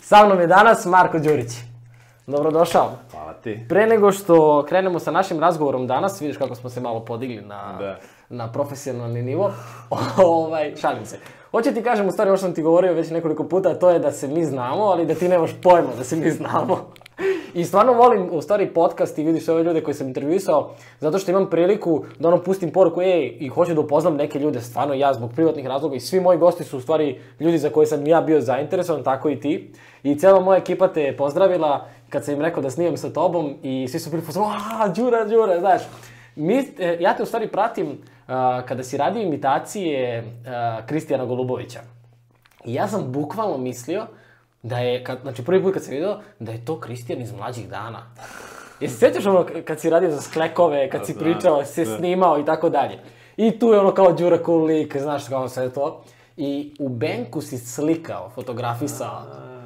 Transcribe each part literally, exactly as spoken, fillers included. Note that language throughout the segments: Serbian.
Sa mnom je danas Marko Đurić. Dobrodošao. Hvala ti. Pre nego što krenemo sa našim razgovorom danas, vidiš kako smo se malo podigli na, da. na profesionalni nivo. ovaj, šalim se. Hoće ti kažem, u stvari, ovo što sam ti govorio već nekoliko puta, to je da se mi znamo, ali da ti nemaš pojma da se mi znamo. I stvarno volim, u stvari, podcast i vidiš ove ljude koje sam intervjuisao, zato što imam priliku da ono pustim poruku, ej, i hoću da upoznam neke ljude, stvarno ja, zbog privatnih razloga, i svi moji gosti su u stvari ljudi za koje sam ja bio zainteresovan, tako i ti. I cijela moja ekipa te je pozdravila kad sam im rekao da snimam sa tobom i svi su bili pozvali, aaa, Đura, Đura, znaš. Mi, ja te u stvari pratim uh, kada si radio imitacije uh, Kristijana Golubovića. I ja sam bukvalno mislio da je, kad, znači prvi put kad sam vidio, da je to Kristijan iz mlađih dana. Jesi se sjećaš ono kad si radio za sklekove, kad si pričao, si se snimao i tako dalje. I tu je ono kao Đura cool lik, znaš kao sve to. I u Benku si slikao, fotografisao.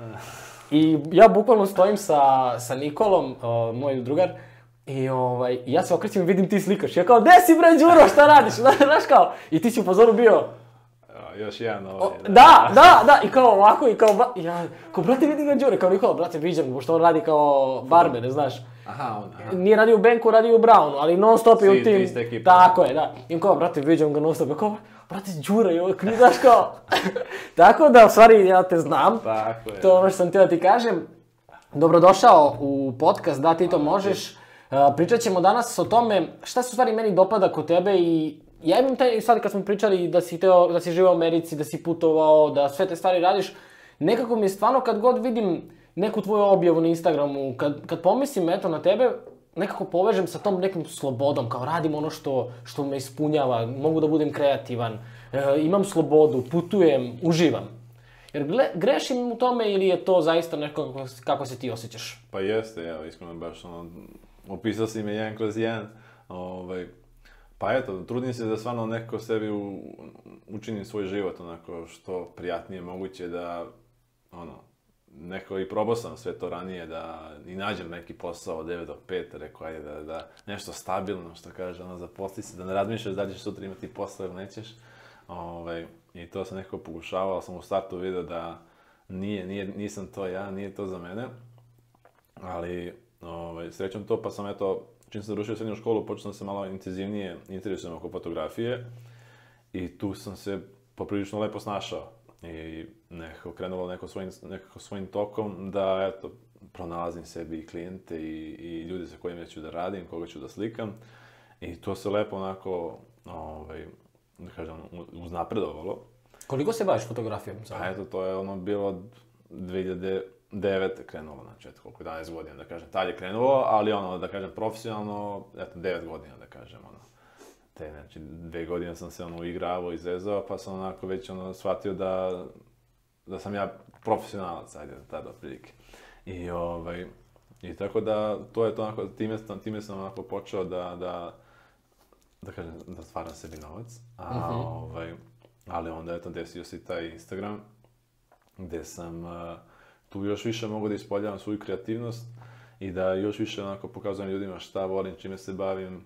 I ja bukvalno stojim sa, sa Nikolom, uh, moj drugar, i ovaj, ja se okrećem i vidim ti slikaš. Ja kao, gde si bre Đuro, šta radiš? Znaš kao, i ti si u pozoru bio. Još jedan ovaj. Da, da, da, i kao ovako, i kao, ja, kao, brate, vidi ga Đure, kao Nikola, brate, viđam, pošto on radi kao barber, znaš. Aha, on, aha. Nije radio u Benku, radio u Brownu, ali non stop je u tim. Iste ekipe. Tako je, da. I kao, brate, viđam ga non stop, kao, brate, Đure, i ovo, znaš kao. Tako da, u stvari, ja te znam. Tako je. To je ono što sam htio da ti kažem. Dobrodošao u podcast, da ti to možeš. Uh, pričat ćemo danas o tome šta se u stvari meni dopada kod tebe i ja imam taj, sad kad smo pričali da si, teo, da si živao u Americi, da si putovao, da sve te stvari radiš, nekako mi je stvarno kad god vidim neku tvoju objavu na Instagramu, kad, kad pomislim eto na tebe, nekako povežem sa tom nekom slobodom, kao radim ono što, što me ispunjava, mogu da budem kreativan, e, imam slobodu, putujem, uživam. Jer gle, grešim u tome ili je to zaista nešto kako, kako se ti osjećaš? Pa jeste, evo, iskreno baš ono, opisao si me jedan kroz jedan, ovaj, pa eto, trudim se da stvarno nekako sebi u, učinim svoj život onako što prijatnije moguće da, ono, nekako i probao sam sve to ranije da i nađem neki posao od devet do pet, rekao ajde da, da nešto stabilno, što kaže, ono, zaposli se, da ne razmišljaš da li ćeš sutra imati posao ili nećeš, ovaj, i to sam nekako pokušavao, ali sam u startu vidio da nije, nije, nisam to ja, nije to za mene, ali, ovaj, srećom to, pa sam eto, čim sam završio srednju školu, počeo sam se malo intenzivnije interesujem oko fotografije i tu sam se poprilično lepo snašao i nekako krenulo neko svojim, nekako svojim tokom da, eto, pronalazim sebi i klijente i, i ljude sa kojima ću da radim, koga ću da slikam i to se lepo onako, ovaj, da kažem, uznapredovalo. Koliko se baviš fotografijom? Pa eto, to je ono bilo dve hiljade devete krenulo, znači, eto, koliko jedanaest godina, da kažem, tad je krenulo, ali ono, da kažem, profesionalno, eto, devet godina, da kažem, ono, te, znači, dve godine sam se, ono, igravao i zezao, pa sam onako već, ono, shvatio da, da sam ja profesionalac, ajde, tada, otprilike. I, ovaj, i tako da, to je to onako, time, time sam onako počeo da, da, da kažem, da stvaram sebi novac, a, uh-huh. ovaj, ali onda, eto, desio se taj Instagram, gde sam, uh, tu još više mogu da ispoljavam svoju kreativnost i da još više onako pokazujem ljudima šta volim, čime se bavim,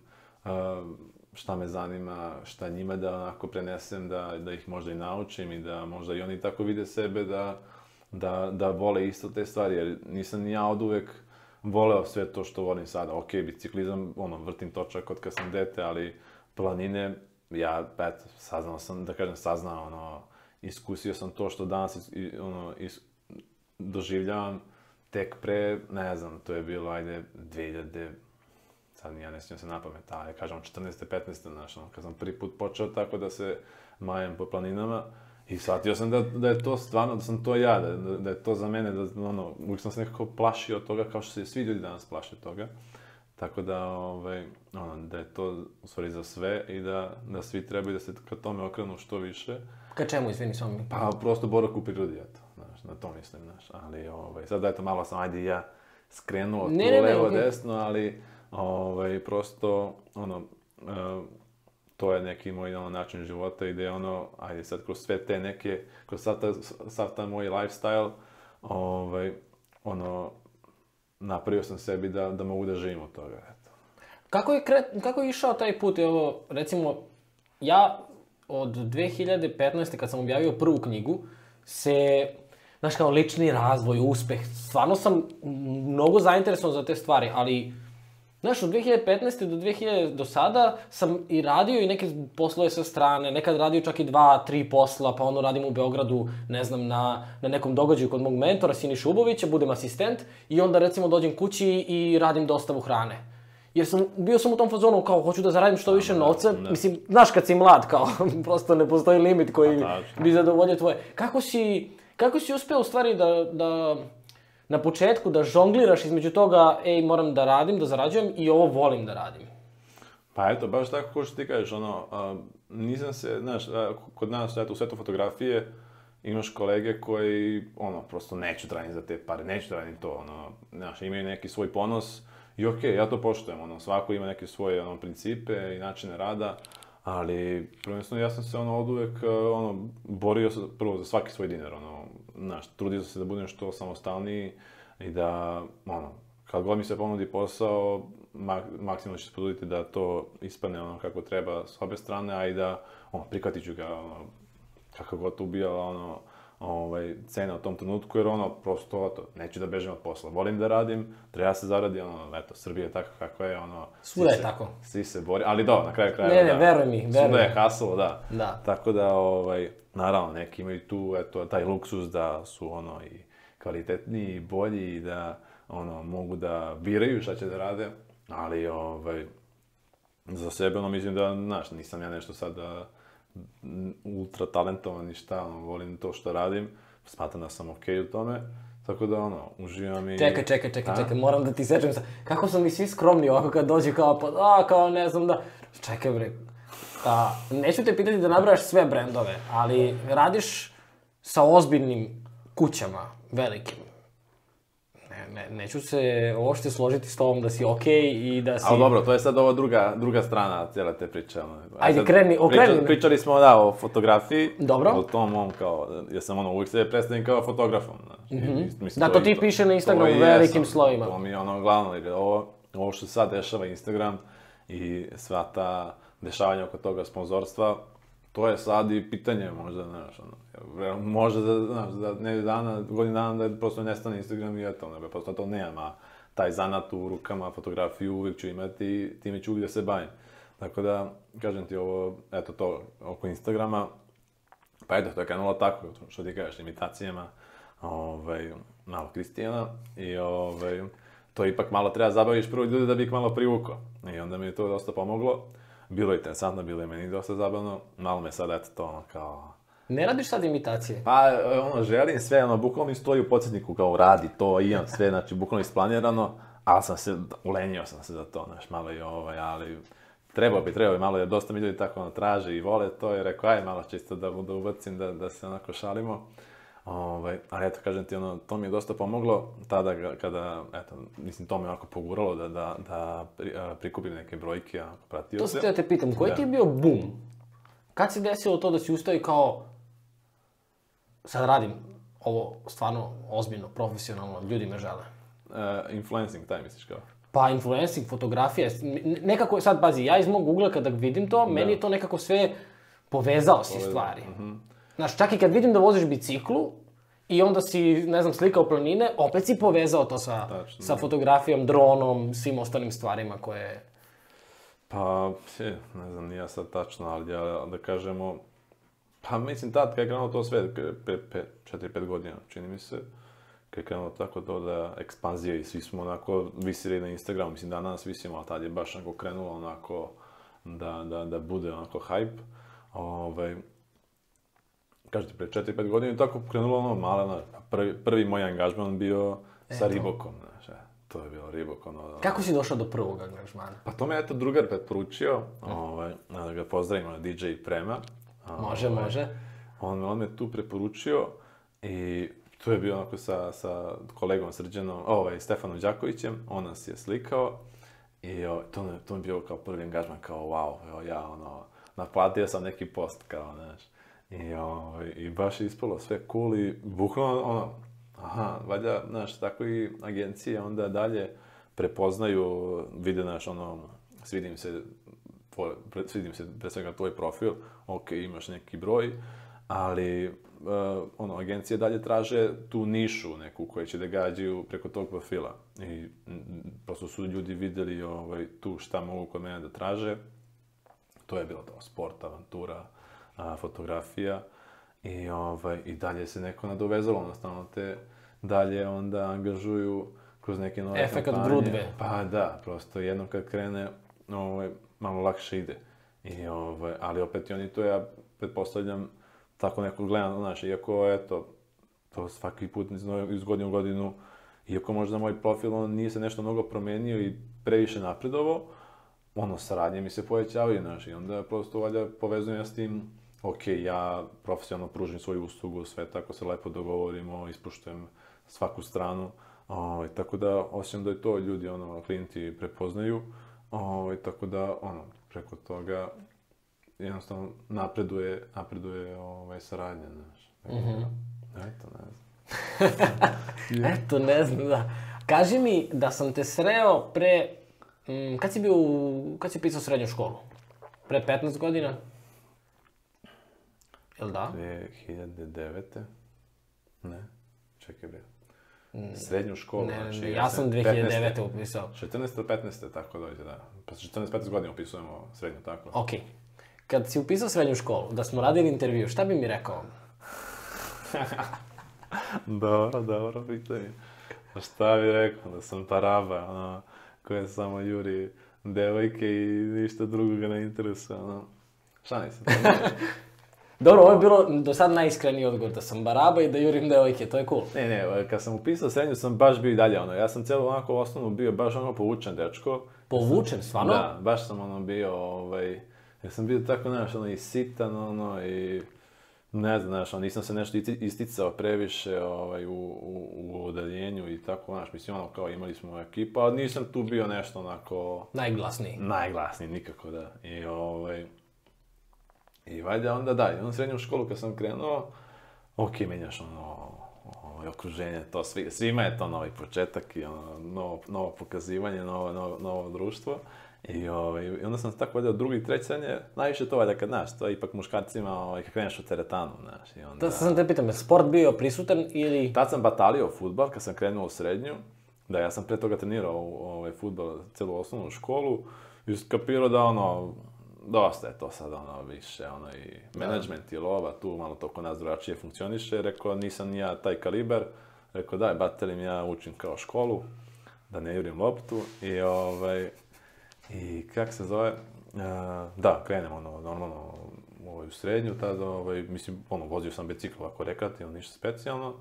šta me zanima, šta njima da onako prenesem, da, da ih možda i naučim i da možda i oni tako vide sebe da, da, da vole isto te stvari, jer nisam ni ja oduvek voleo sve to što volim sada. Ok, biciklizam, ono, vrtim točak od kad sam dete, ali planine, ja, eto, saznao sam, da kažem, saznao, ono, iskusio sam to što danas, ono, is, doživljavam tek pre, ne znam, to je bilo, ajde, dve hiljade, sad ja ne sjećam se napamet, ali kažem, četrnaeste, petnaeste, znaš, ono, kad sam prvi put počeo tako da se majem po planinama i shvatio sam da, da je to stvarno, da sam to ja, da, da, da je to za mene, da, ono, uvijek sam se nekako plašio od toga, kao što se svi ljudi danas plaše toga, tako da, ovaj, ono, da je to, u stvari, za sve i da, da svi trebaju da se ka tome okrenu što više. Ka čemu, izvini, samo mi? Pa, prosto boravak u prirodi, eto. Znaš, na to mislim, znaš, ali, ovaj, sad da eto, malo sam, ajde, ja skrenuo tu levo, desno, ali, ovaj, prosto, ono, uh, to je neki moj, ono, način života i da je ono, ajde, sad kroz sve te neke, kroz sav ta, sav ta moj lifestyle, ovaj, ono, napravio sam sebi da, da mogu da živim od toga, eto. Kako je, kre, kako je išao taj put, evo, recimo, ja od dve hiljade petnaeste kad sam objavio prvu knjigu, se znaš, kao lični razvoj, uspeh. Stvarno sam mnogo zainteresovan za te stvari, ali, znaš, od dve hiljade petnaeste do dve hiljade do sada sam i radio i neke poslove sa strane, nekad radio čak i dva, tri posla, pa ono radim u Beogradu, ne znam, na, na nekom događaju kod mog mentora, Siniša Ubovića, budem asistent i onda recimo dođem kući i radim dostavu hrane. Jer sam, bio sam u tom fazonu kao, hoću da zaradim što više novca, ne. Mislim, znaš kad si mlad, kao, prosto ne postoji limit koji bi zadovoljio tvoje. Kako si, kako si uspeo u stvari da, da, na početku da žongliraš između toga, ej, moram da radim, da zarađujem i ovo volim da radim? Pa eto, baš tako ko što ti kažeš, ono, a, nisam se, znaš, a, kod nas, eto, u svetu fotografije, imaš kolege koji, ono, prosto neću da radim za te pare, neću da radim to, ono, znaš, imaju neki svoj ponos. I okej, okay, ja to poštujem, ono, svako ima neke svoje, ono, principe i načine rada, ali, prvenstveno, ja sam se, ono, oduvek, ono, borio se prvo za svaki svoj dinar, ono, znaš, trudio sam se da budem što samostalniji i da, ono, kad god mi se ponudi posao, mak maksimalno ću se potruditi da to ispadne, ono, kako treba s obe strane, a i da, ono, prihvatit ću ga, ono, kako god to ubijala, ono, ovaj, cena u tom trenutku, jer ono, prosto, to, neću da bežem od posla. Volim da radim, treba se zaradi, ono, eto, Srbija je tako kako je, ono... Svuda je tako. Svi se bori, ali da, na kraju krajeva, ne, ne, da. veruj mi, veruj mi. Svuda je hustle, da. Da. Tako da, ovaj, naravno, neki imaju tu, eto, taj luksus da su, ono, i kvalitetniji, i bolji, i da, ono, mogu da biraju šta će da rade, ali, ovaj, za sebe, ono, mislim da, znaš, nisam ja nešto sad da... ultra talentovan i šta, ono, volim to što radim, smatram da sam okej okay u tome, tako da, ono, uživam i... Čekaj, čekaj, čekaj, čekaj, moram da ti sečem sa... Kako su mi svi skromni ovako kad dođu kao, pa, a, kao, ne znam da... Čekaj, bre, a, neću te pitati da nabrajaš sve brendove, ali radiš sa ozbiljnim kućama, velikim. Ne, ne, neću se uopšte složiti s tobom da si okej okay i da si... Ali dobro, to je sad ova druga, druga strana cijele te priče. Ono. Ajde, sad, kreni, okreni. Pričali, pričali smo, da, o fotografiji. Dobro. O tom mom, kao, ja sam ono, uvijek se predstavim kao fotografom. Znači, mm-hmm. i, mislim, da, to ti to, piše na Instagramu velikim jesam, slovima. To mi je ono glavno, jer ovo, ovo što sad dešava Instagram i sva ta dešavanja oko toga sponzorstva, to je sad i pitanje, možda, znaš, ono, možda, znaš, za ne dana, godinu dana da prosto nestane Instagram i eto, ne, prosto to nema, taj zanat u rukama, fotografiju uvijek ću imati i time ću uvijek da se bavim. Tako da, kažem ti ovo, eto to, oko Instagrama, pa eto, to je krenulo tako, što ti kažeš, imitacijama, ovaj, malo Kristijana i ovaj, to ipak malo treba zabaviš prvo ljudi da bi ih malo privukao. I onda mi je to dosta pomoglo. Bilo je interesantno, bilo je meni dosta zabavno, malo me sad, eto, to, ono, kao... Ne radiš sad imitacije? Pa, ono, želim sve, ono, bukvalno mi stoji u podsjetniku, kao, radi to, imam sve, znači, bukvalno isplanirano, ali sam se, ulenio sam se za to, znaš, malo i ovaj, ali... Trebao bi, trebao bi, malo je, dosta mi ljudi tako, ono, traže i vole to, i rekao, aj, malo čisto da, da ubacim, da, da se onako šalimo. Ovaj, ali eto, kažem ti, ono, to mi je dosta pomoglo, tada kada, eto, mislim, to me onako poguralo da, da, da pri, a, prikupim neke brojke, a pratio se. To se te pitam, koji da. ti je bio boom? Kad se desilo to da si ustao i kao, sad radim ovo stvarno ozbiljno, profesionalno, ljudi me žele? Uh, influencing, taj misliš kao? Pa, influencing, fotografija, nekako, sad, pazi, ja iz mog Google kada vidim to, da. meni je to nekako sve povezao si stvari. Mm-hmm. Znaš, čak i kad vidim da voziš biciklu i onda si, ne znam, slikao planine, opet si povezao to sa, Tačno, sa fotografijom, dronom, svim ostalim stvarima koje... Pa, je, ne znam, nije sad tačno, ali ja, da kažemo... Pa, mislim, tad, kad je krenulo to sve, četiri pet godina, čini mi se, kad je krenulo tako to da ekspanzija i svi smo onako visili na Instagramu, mislim, danas visimo, ali tad je baš onako krenulo onako da, da, da bude onako hype. Ovaj, kažete, pre četiri pet godina tako krenulo ono malo, prvi, prvi moj angažman bio e, sa Reebokom, znaš, e, to je bilo Reebok, ono... Kako si došao do prvog angažmana? Pa to me eto drugar preporučio, mm. ovaj, da ga pozdravim, ono, D J Prema. Može, ovaj, može. On, on me tu preporučio i tu je bio onako sa, sa kolegom Srđanom, ovaj, Stefanom Đakovićem, on nas je slikao i o, to, me, to mi je bio kao prvi angažman, kao wow, evo ja, ono, naplatio sam neki post, kao, znaš. I, o, I baš je ispalo sve cool i bukvalno, ono, aha, valjda, znaš, tako i agencije onda dalje prepoznaju, vide, znaš, ono, svidim se, tvoj, svidim se pre svega tvoj profil, ok, imaš neki broj, ali uh, ono, agencije dalje traže tu nišu neku koju će da gađaju preko tog profila. I m, prosto su ljudi vidjeli ovaj, tu šta mogu kod mene da traže. To je bilo to, sport, avantura, a, fotografija. I, ovaj, I dalje se neko nadovezalo, jednostavno te dalje onda angažuju kroz neke nove Efekat kampanje. grudve. Pa da, prosto jednom kad krene, ovaj, malo lakše ide. I, ovaj, ali opet i oni to, ja pretpostavljam, tako neko gledam, znaš, iako, eto, to svaki put iz, iz godine u godinu, iako možda moj profil, on nije se nešto mnogo promenio i previše napredovao, ono, saradnje mi se povećavaju, znaš, i onda prosto, valjda, povezujem ja s tim, ok, ja profesionalno pružim svoju uslugu, sve tako se lepo dogovorimo, ispuštujem svaku stranu, o, tako da osjećam da je to ljudi, ono, klijenti prepoznaju, o, tako da, ono, preko toga jednostavno napreduje, napreduje ovaj, saradnja, znaš. Mm-hmm. Eto, ne znam. Eto, ne znam, da. Kaži mi da sam te sreo pre... M, kad si bio, u- kad si pisao srednju školu? Pre petnaest godina? Jel da? dve hiljade devete. Ne, čekaj bre. Srednju školu, Ne, znači... ne, ja sam dve hiljade devete upisao. četrnaeste petnaeste tako dođe, da. Pa četrnaest petnaest godina upisujemo srednju, tako. Okej. Kad si upisao srednju školu, da smo radili intervju, šta bi mi rekao? Dobro, dobro, pitanje. A šta bi rekao, da sam paraba, ono, koja samo juri devojke i ništa drugo ga ne interesuje, ono. Šalim se, to nije. Dobro, ovo je bilo do sad najiskreniji odgovor, da sam baraba i da jurim devojke, to je cool. Ne, ne, kad sam upisao srednju sam baš bio i dalje, ono, ja sam cijelo onako osnovno bio baš ono povučen dečko. Povučen, stvarno? Da, baš sam ono bio, ovaj, ja sam bio tako, znaš, ono, i sitan, ono, i ne znam, znaš, ono, nisam se nešto isti- isticao previše, ovaj, u, u, u odeljenju i tako, znaš, mislim, ono, kao imali smo ekipa, ali nisam tu bio nešto onako Najglasniji. najglasniji, nikako, da. I, ovaj, i valjda onda da, i onda srednju školu kad sam krenuo, ok, menjaš ono, ovaj, okruženje, to svi, svima je to novi početak i ono, novo, novo pokazivanje, novo, novo, novo društvo. I, ovaj, i onda sam se tako valjda od drugi i treći srednje, najviše to valjda kad, znaš, to je ipak muškarcima, ovaj, kad kreneš u teretanu, znaš, i onda... Da sam te pitam, je sport bio prisutan ili... Tad sam batalio fudbal kad sam krenuo u srednju, da, ja sam pre toga trenirao ovaj, fudbal celu osnovnu školu i skapirao da ono, dosta je to sad ono više, ono i menadžment i lova, tu malo to kod nas drugačije funkcioniše, rekao nisam ni ja taj kaliber, rekao daj batelim ja učim kao školu, da ne jurim loptu i ovaj, i kak se zove, uh, da, krenem ono, normalno ovaj, u srednju, tada, ovaj, mislim, ono, vozio sam bicikl ovako rekreativno, ništa specijalno,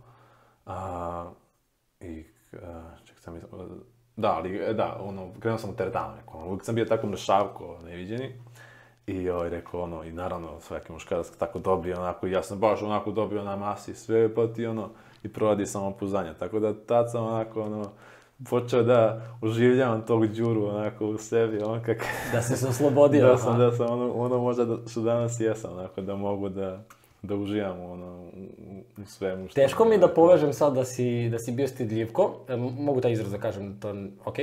a, i, a, ček sam, mis- da, ali, e, da, ono, krenuo sam u teretanu, rekao, ono, uvijek sam bio tako mršavko, neviđeni, i ovaj, rekao, ono, i naravno, svaki muškarac tako dobio, onako, i ja sam baš onako dobio na masi sve, pa ti, ono, i proradi samopouzdanje, tako da tad sam onako, ono, počeo da oživljavam tog Đuru onako u sebi, on kak... Da si se oslobodio, da sam, aha. da sam ono, ono možda da, što danas jesam, onako da mogu da, da uživam ono, u, u svemu što... Teško mi je da povežem sad da si, da si bio stidljivko, e, mogu taj izraz da kažem, to ok.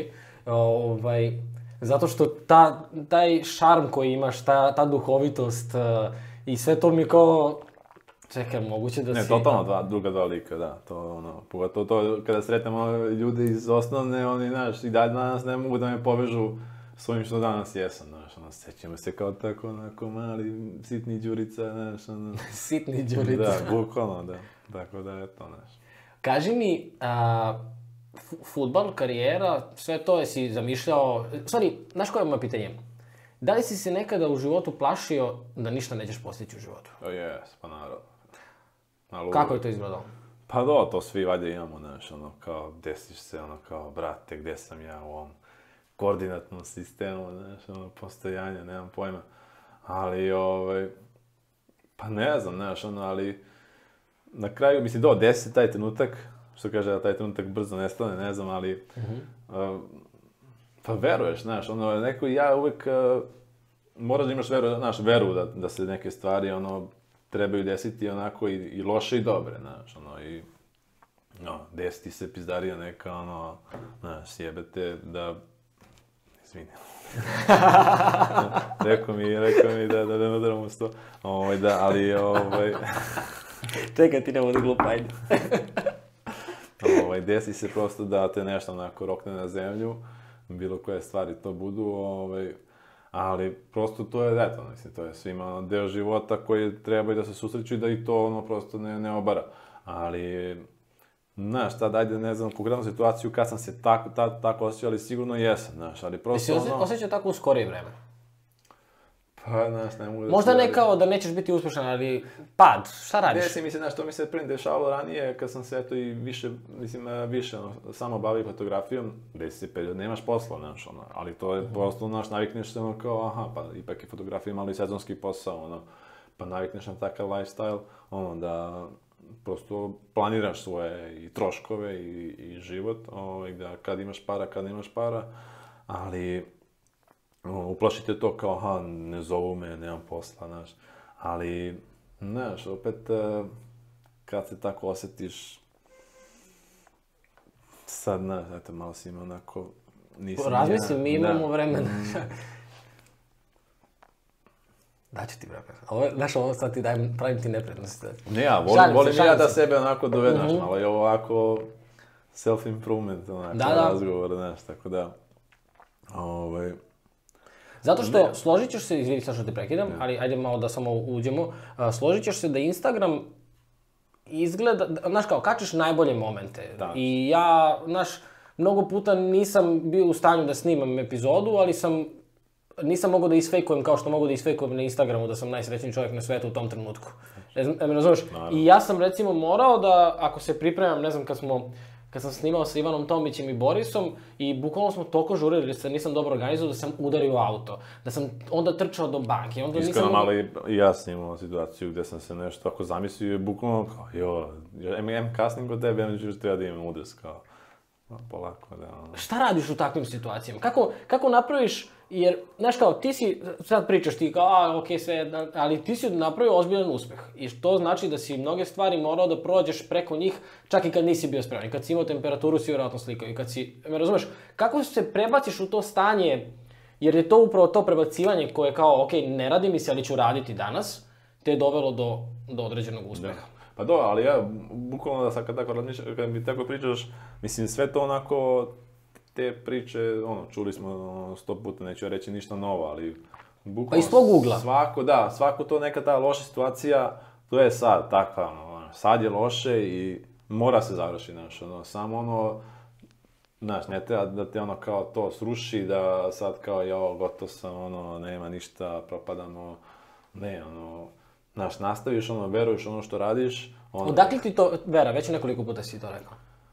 Ovaj, zato što ta, taj šarm koji imaš, ta, ta duhovitost e, i sve to mi je kao... Čekaj, moguće da Ne, si... totalno dva, druga dva lika, da, to ono, pogotovo to kada sretnemo ljude iz osnovne, oni, znaš, i dalje danas ne mogu da me povežu s ovim što danas jesam, znaš, ono, sjećamo se kao tako, onako, mali, sitni Đurica, znaš, ono... Sitni Đurica. Da, bukvalno, da, tako da, eto, znaš. Kaži mi, a, fu- fudbal, karijera, sve to jesi zamišljao... Stvari, znaš koje je moje pitanje? Da li si se nekada u životu plašio da ništa nećeš postići u životu? O jes, pa naravno. Ali Kako je to izgledalo? Pa do, to svi valjda imamo, znaš, ono, kao, desiš se, ono, kao, brate, gdje sam ja u ovom koordinatnom sistemu, znaš, ono, postojanja, nemam pojma. Ali, ovaj, pa ne znam, znaš, ono, ali, na kraju, mislim, do, desi se taj trenutak, što kaže da taj trenutak brzo nestane, ne znam, ali, uh, pa veruješ, znaš, ono, neko, ja uvek, uh, moraš da imaš veru, znaš, veru da, da se neke stvari, ono, trebaju desiti onako i, i loše i dobre, znaš, ono, i, no, desiti se pizdarija neka, ono, znaš, sjebete da, izvini, rekao mi, rekao mi da, da ne udaramo sto. Ovaj, da, ali, ovaj... Čekaj, ti ne vodi glupa, ajde. ovaj, desi se prosto da te nešto onako rokne na zemlju, bilo koje stvari to budu, ovaj, ali prosto to je, eto, mislim, to je svima ono, deo života koji treba i da se susreću i da i to ono prosto ne, ne obara. Ali, znaš, tad, ajde, ne znam, konkretnu situaciju kad sam se tako, tad, tako osjećao, ali sigurno jesam, znaš, ali prosto Jesi ono... osjećao tako u skorije vreme? Pa, znaš, ne mogu da... Možda ne kao da nećeš biti uspješan, ali pad, šta radiš? Desi mi se, znaš, to mi se prvi dešavalo ranije, kad sam se, eto, i više, mislim, više, ono, samo bavio fotografijom, desi se period, nemaš posla, znaš, ono, ali to je prosto, znaš, navikneš se, ono, kao, aha, pa, ipak je fotografija malo i sezonski posao, ono, pa navikneš na takav lifestyle, ono, da prosto planiraš svoje i troškove i, i život, ovaj, da kad imaš para, kad nemaš para, ali uplašite to kao, aha, ne zovu me, nemam posla, znaš, ali, znaš, opet, kad se tako osjetiš, sad, znaš, eto, malo si ima onako, nisam ja... Razmisli, mi imamo vremena. Daću ti vremena. Ovo, znaš, ovo sad ti dajem, pravim ti neprednost. Ne, ja, volim, volim ja da sebe onako dovedem, znaš, malo je ovako self-improvement, onako, da, da. razgovor, znaš, tako da, ovaj... Zato što, ne. složit ćeš se, izvini sad što te prekidam, ne. ali ajde malo da samo uđemo, uh, složit ćeš se da Instagram izgleda, znaš kao, kačiš najbolje momente. Da. I ja, znaš, mnogo puta nisam bio u stanju da snimam epizodu, ali sam, nisam mogao da isfejkujem kao što mogu da isfejkujem na Instagramu, da sam najsrećniji čovjek na svetu u tom trenutku. Ne znam, me razumeš? I ja sam recimo morao da, ako se pripremam, ne znam, kad smo... Kad sam snimao sa Ivanom Tomićem i Borisom i bukvalno smo toliko žurili jer se nisam dobro organizao da sam udario auto, da sam onda trčao do banke. Onda Iskreno nisam... malo i ja sam imao situaciju gdje sam se nešto tako zamislio i bukvalno kao, jo, em, em kasnim kod tebe, em ću treba da imam udres, kao, polako, da... Ono. Šta radiš u takvim situacijama? Kako, kako napraviš, jer, znaš kao, ti si, sad pričaš ti kao, a, okej, okay, sve, ali ti si napravio ozbiljan uspeh. I to znači da si mnoge stvari morao da prođeš preko njih, čak i kad nisi bio spreman. Kad si imao temperaturu, si vjerojatno slikao. I kad si, me razumeš, kako se prebaciš u to stanje, jer je to upravo to prebacivanje koje kao, okej, okay, ne radi mi se, ali ću raditi danas, te je dovelo do, do određenog uspeha. Da. Pa do, ali ja, bukvalno da sad kad tako razmišljam, kad mi tako pričaš, mislim, sve to onako, te priče, ono, čuli smo ono, sto puta, neću reći ništa novo, ali bukvalno... Pa iz svog ugla. Svako, da, svako to neka ta loša situacija, to je sad takva, ono, sad je loše i mora se završiti, znaš, ono, samo ono, znaš, ne treba da te ono kao to sruši, da sad kao, jao, gotov sam, ono, nema ništa, propadamo, ne, ono... Znaš, nastaviš ono, veruješ ono što radiš... Ono... Odakle ti to, Vera, već nekoliko puta si to rekao?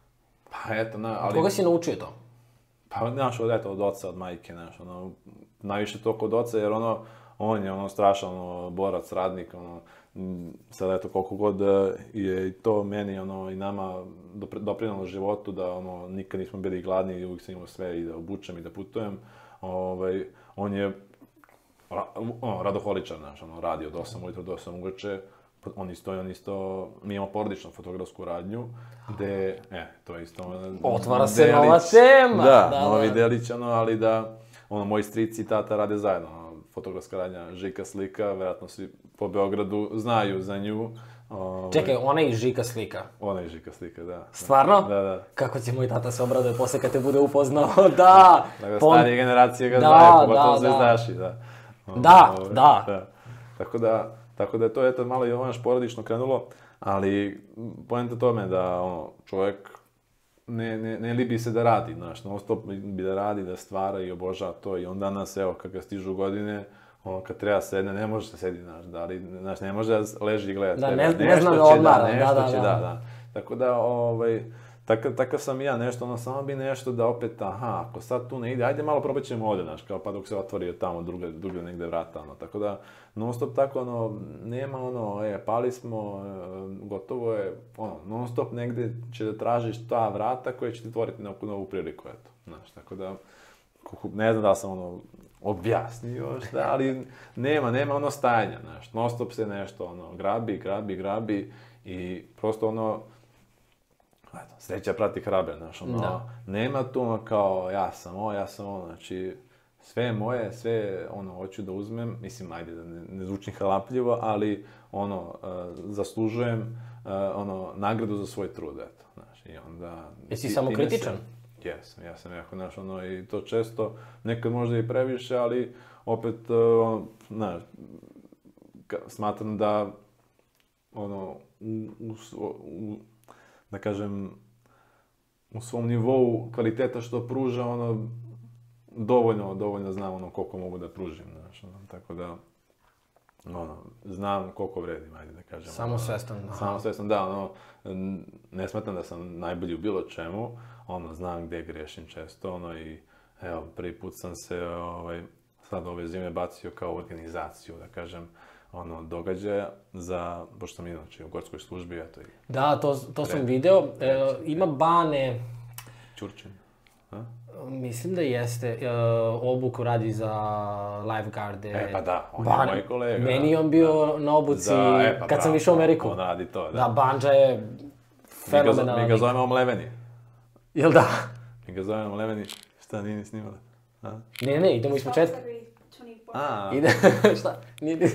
Pa eto, na, ali... Od koga si naučio to? Pa, znaš, od, eto, od oca, od majke, znaš, ono, najviše to kod oca, jer ono, on je ono strašan, ono, borac, radnik, ono, sad eto, koliko god je i to meni, ono, i nama doprinalo životu, da, ono, nikad nismo bili gladni i uvijek sam imao sve i da obučem i da putujem, ovaj, on je Ra, ono, radoholičan, znaš, ono, radi od osam ujutro do osam uveče, on isto, on isto, mi imamo porodičnu fotografsku radnju, gde, e, to je isto... Otvara se nova tema! Da, da, novi da. delić, ono, ali da, ono, moji strici i tata rade zajedno, ono, fotografska radnja Žika Slika, vjerojatno svi po Beogradu znaju za nju. Ove... Čekaj, ona je Žika Slika? Ona je Žika Slika, da. Stvarno? Da, da. Kako će moj tata se obraduje posle kad te bude upoznao, da! Dakle, Pon... starije generacije ga da, znaju, pogotovo zvezdaši, da. Da, ove, da. da. Tako da, tako da je to eto malo i ono porodično krenulo, ali poenta tome da ono, čovjek ne, ne, ne libi se da radi, znaš, non stop bi da radi, da stvara i obožava to i on danas, evo, kada stižu godine, ono, kad treba sedne, ne može se sedi, znaš, da, ali, znaš, ne može da leži i gleda da, tebe, ne, nešto ne znam će odmara, da, nešto da, da, će da. da, da. Tako da, ovaj, Takav, takav sam i ja nešto, ono, samo bi nešto da opet, aha, ako sad tu ne ide, ajde malo probat ćemo ovdje, znaš, kao pa dok se otvori tamo druge, druge negde vrata, ono, tako da, non stop tako, ono, nema ono, e, pali smo, e, gotovo je, ono, non stop negde će da tražiš ta vrata koja će ti otvoriti neku novu priliku, eto, znaš, tako da, ne znam da sam, ono, objasnio šta, ali nema, nema ono stajanja, znaš, non stop se nešto, ono, grabi, grabi, grabi i prosto, ono, eto, sreća prati hrabre, znaš, ono, da. Nema tu ono kao ja sam ovo, ja sam ovo, znači, sve je moje, sve je, ono, hoću da uzmem, mislim, ajde, da ne, ne zvučim halapljivo, ali, ono, uh, zaslužujem, uh, ono, nagradu za svoj trud, eto, znaš, i onda... Jesi samokritičan? Jesam, ja sam jako, znaš, ono, i to često, nekad možda i previše, ali, opet, uh, ono, znaš, smatram da, ono, u, u, u, da kažem, u svom nivou kvaliteta što pruža, ono, dovoljno, dovoljno znam, ono, koliko mogu da pružim, znaš, ono, tako da, ono, znam koliko vredim, ajde da kažem. Samosvestan. Ono, samosvestan, da, ono, ne smatram da sam najbolji u bilo čemu, ono, znam gdje grešim često, ono, i, evo, prvi put sam se, ovaj, sad ove zime bacio kao organizaciju, da kažem, ono, događaja za, pošto sam inače u gorskoj službi, eto i... Da, to, to sam video, e, ima Bane... Ćurčin, a? Mislim da jeste, e, obuku radi za lifeguarde. E, pa da, on Bane, je moj kolega. Meni je on bio da. na obuci za, e, pa, kad sam bravo, išao u Ameriku. On radi to, da. Da, Banđa je fenomenalan. Mi ga zovemo Omleveni. Jel da? Mi ga zovemo Omleveni. Šta, nije ni snimala? A? Ne, ne, idemo iz početka. A. Ide, šta? Nije...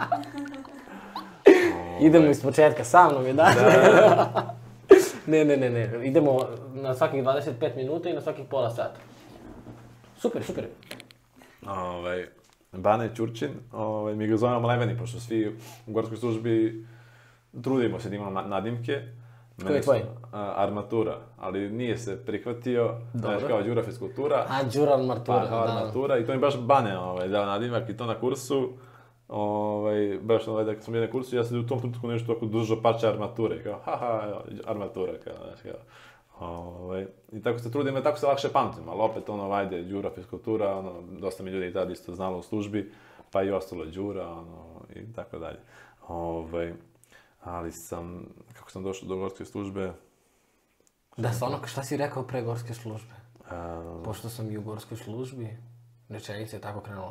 Idemo iz početka, sa mnom je, da? Da. Ne, ne, ne, ne, idemo na svakih dvadeset pet minuta i na svakih pola sata. Super, super. Ovaj, Bane Ćurčin, ovaj, mi ga zovemo Omleveni, pošto svi u gorskoj službi trudimo se da imamo nadimke. Koji je tvoj? Armatura, ali nije se prihvatio, znaš, kao Đura Fiskultura. A, Đura Armatura, pa, da. Armatura, i to mi baš Bane ovaj, dao nadimak i to na kursu. Ovaj, baš ovaj, da sam bio na kursu, ja sam u tom trenutku nešto tako držao pače armature, kao, haha, evo, armatura, kao, znaš, kao. Ovaj, i tako se trudim, tako se lakše pamtim, ali opet, ono, ajde, Đura Fiskultura, ono, dosta mi ljudi i tada isto znalo u službi, pa i ostalo Đura, ono, i tako dalje. Ovaj, ali sam, kako sam došao do gorske službe... Da, stvarno, šta si rekao pre gorske službe? Um, Pošto sam i u gorskoj službi, rečenica je tako krenula.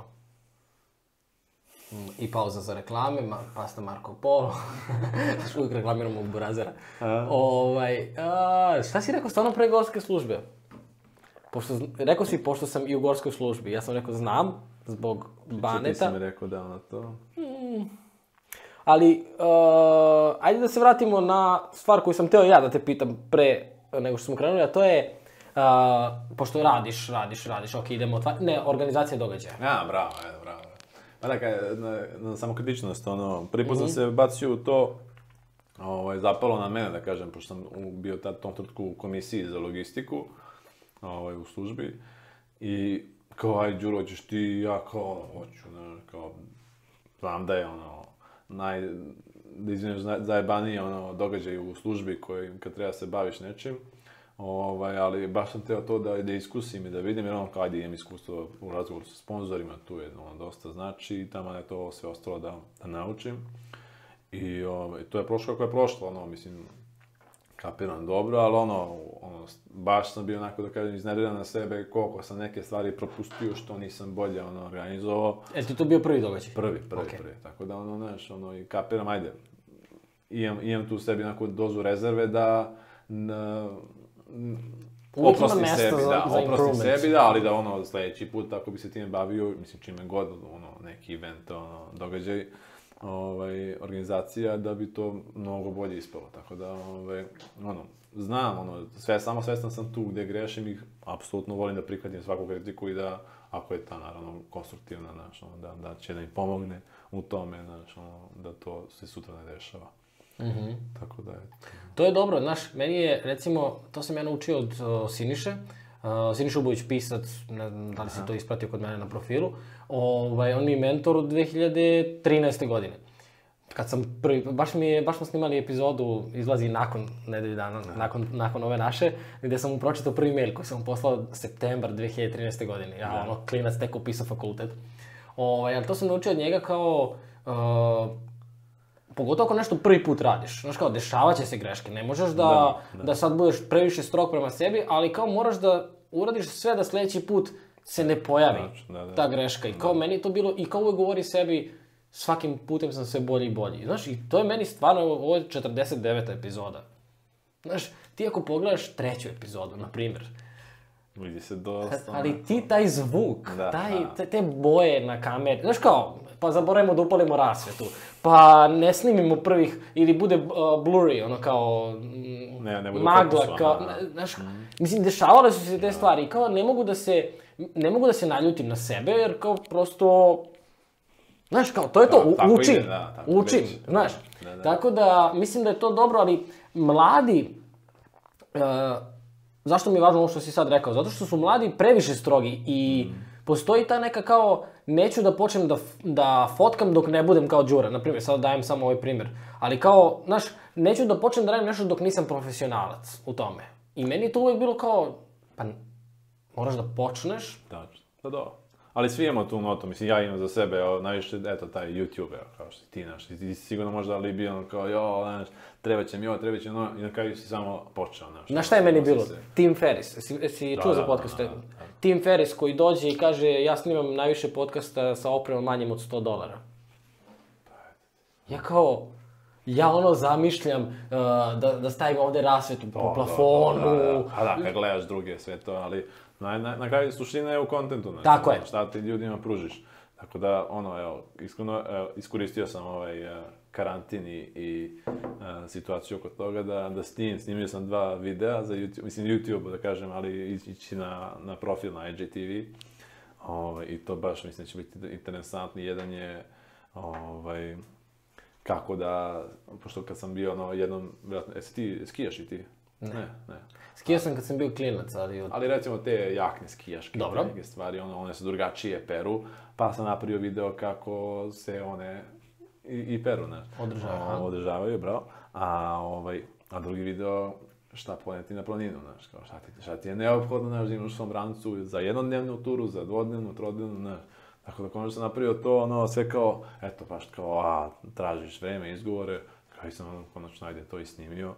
I pauza za reklame, ma, pasta Marko Polo, što uvijek reklamiramo u Burazera. Ovaj, a, šta si rekao stvarno pre gorske službe? Pošto, rekao si pošto sam i u gorskoj službi, ja sam rekao znam, zbog Baneta. Ti si mi rekao da na to. Hmm. Ali, uh, ajde da se vratimo na stvar koju sam teo ja da te pitam pre nego što smo krenuli, a to je, uh, pošto radiš, radiš, radiš, ok, idemo otvariti, ne, organizacija događaja. Ja, bravo, evo, bravo. Pa dakle, na, na samokritičnost, ono, prvi put sam se bacio u to, ovaj, zapalo na mene, da kažem, pošto sam u, bio tad tom trenutku u komisiji za logistiku, ovaj, u službi, i kao, aj, Đuro, hoćeš ti, ja kao, ono, hoću, ne, kao, znam da je, ono, naj, da izvineš, zajebaniji, ono, događaj u službi koji, kad treba se baviš nečim, ovaj, ali baš sam teo to da, da iskusim i da vidim, jer ono, kao, ajde, imam iskustvo u razgovoru sa sponzorima, tu je, ono, dosta znači, i tamo je to sve ostalo da, da naučim. I, ovaj, to je prošlo kako je prošlo, ono, mislim, kapiram dobro, ali ono, ono, baš sam bio onako, da kažem, izneriran na sebe, koliko sam neke stvari propustio, što nisam bolje, ono, organizovao. Je li ti to bio prvi događaj? Prvi, prvi, okay. prvi, tako da, ono, znaš, ono, i kapiram, ajde, imam, imam tu u sebi neku dozu rezerve da, na, uvijek ima oprostim mesta sebi, za, da, za oprostim improvement. sebi, da, ali da, ono, sljedeći put, ako bi se time bavio, mislim, čime god, ono, neki event, ono, događaj, ovaj, organizacija, da bi to mnogo bolje ispalo, tako da, ovaj, ono, znam, ono, sve, samo svestan sam tu gdje grešim i apsolutno volim da prihvatim svaku kritiku i da, ako je ta, naravno, konstruktivna, znaš, ono, da, da će da mi pomogne u tome, znaš, ono, da to se sutra ne dešava. Mm-hmm. Tako da je... To je dobro, znaš, meni je, recimo, to sam ja naučio od uh, Siniše, uh, Siniša Ubović, pisac, ne znam da li si to ispratio kod mene na profilu, ovaj, on mi je mentor od dve hiljade trinaeste. godine. Kad sam prvi, baš mi je, baš smo snimali epizodu, izlazi nakon nedelju dana, nakon, nakon ove naše, gdje sam mu pročitao prvi mail koji sam mu poslao septembar dve hiljade trinaeste. godine. Ja, ono, klinac tek upisao fakultet. Ovaj, ali to sam naučio od njega kao, uh, pogotovo ako nešto prvi put radiš. Znaš kao, dešavat će se greške, ne možeš da, da, da. da sad budeš previše strog prema sebi, ali kao moraš da uradiš sve da sljedeći put se ne pojavi da, da. ta greška. I kao da. meni to bilo, i kao uvijek govori sebi, svakim putem sam sve bolji i bolji. Znaš, i to je meni stvarno, ovo je četrdeset deveta epizoda. Znaš, ti ako pogledaš treću epizodu, na primjer, Vidi se dosta. Ali ti taj zvuk, Da, taj, da. te, te boje na kameri, znaš kao, pa zaboravimo da upalimo rasvetu, pa ne snimimo prvih, ili bude uh, blurry, ono kao, mm, Ne, ne bude u magla, fokusu, kao, aha. znaš, mislim, dešavale su se te stvari i kao ne mogu da se, ne mogu da se naljutim na sebe, jer kao prosto, znaš, kao, to je to, Da, u- tako učim, ide, da, tako učim, kreće. znaš, Da, da. tako da, mislim da je to dobro, ali mladi, uh, zašto mi je važno ovo što si sad rekao? Zato što su mladi previše strogi i postoji ta neka kao, neću da počnem da, f- da fotkam dok ne budem kao Đura, na primjer, sad dajem samo ovaj primjer, ali kao, znaš, neću da počnem da radim nešto dok nisam profesionalac u tome. I meni je to uvijek bilo kao, pa moraš da počneš. Tačno. Pa dobro. Ali svi imamo tu notu, mislim, ja imam za sebe, evo, najviše, eto, taj YouTube, evo, kao što si ti, znaš, ti si sigurno možda ali bio ono kao, jo, znaš, treba će mi ovo, treba će mi ono, i na kraju si samo počeo, znaš. Znaš šta je meni Nosi bilo? se. Tim Ferriss, jesi, jesi Da, čuo za da, podcast? da, da, da. Tim Ferriss koji dođe i kaže, ja snimam najviše podcasta sa opremom manjim od sto dolara. Ja kao, ja ono zamišljam uh, da, da stavim ovde rasvetu po To, plafonu. to, to, da, da. A da, kad gledaš druge, sve to, ali na, na, na kraju suština je u kontentu, znači, Tako je. šta ti ljudima pružiš. Tako da, ono, evo, iskreno, evo, iskoristio sam ovaj uh, karantin i, i uh, situaciju oko toga da, da snimim, snimio sam dva videa za YouTube, mislim YouTube, da kažem, ali ići na, na profil na I G T V. Ovaj, i to baš, mislim, da će biti interesantni. Jedan je, ovaj, kako da, pošto kad sam bio na jednom, vjerojatno, jesi ti, skijaš i ti? Ne, ne. Skijao sam kad sam bio klinac, ali... Od... Ali recimo te jakne skijaške, Dobro. te neke stvari, one, one su drugačije peru, pa sam napravio video kako se one i, i peru, ne? Održavaju, aha. Održavaju, bravo. A, ovaj, a drugi video, šta poneti na planinu, znaš, kao šta ti, šta ti je neophodno, znaš, da imaš u svom rancu za jednodnevnu turu, za dvodnevnu, trodnevnu, znaš. Tako da konačno sam napravio to, ono, sve kao, eto, baš kao, a, tražiš vreme, izgovore, kao i sam, ono, konačno, ajde, to i snimio.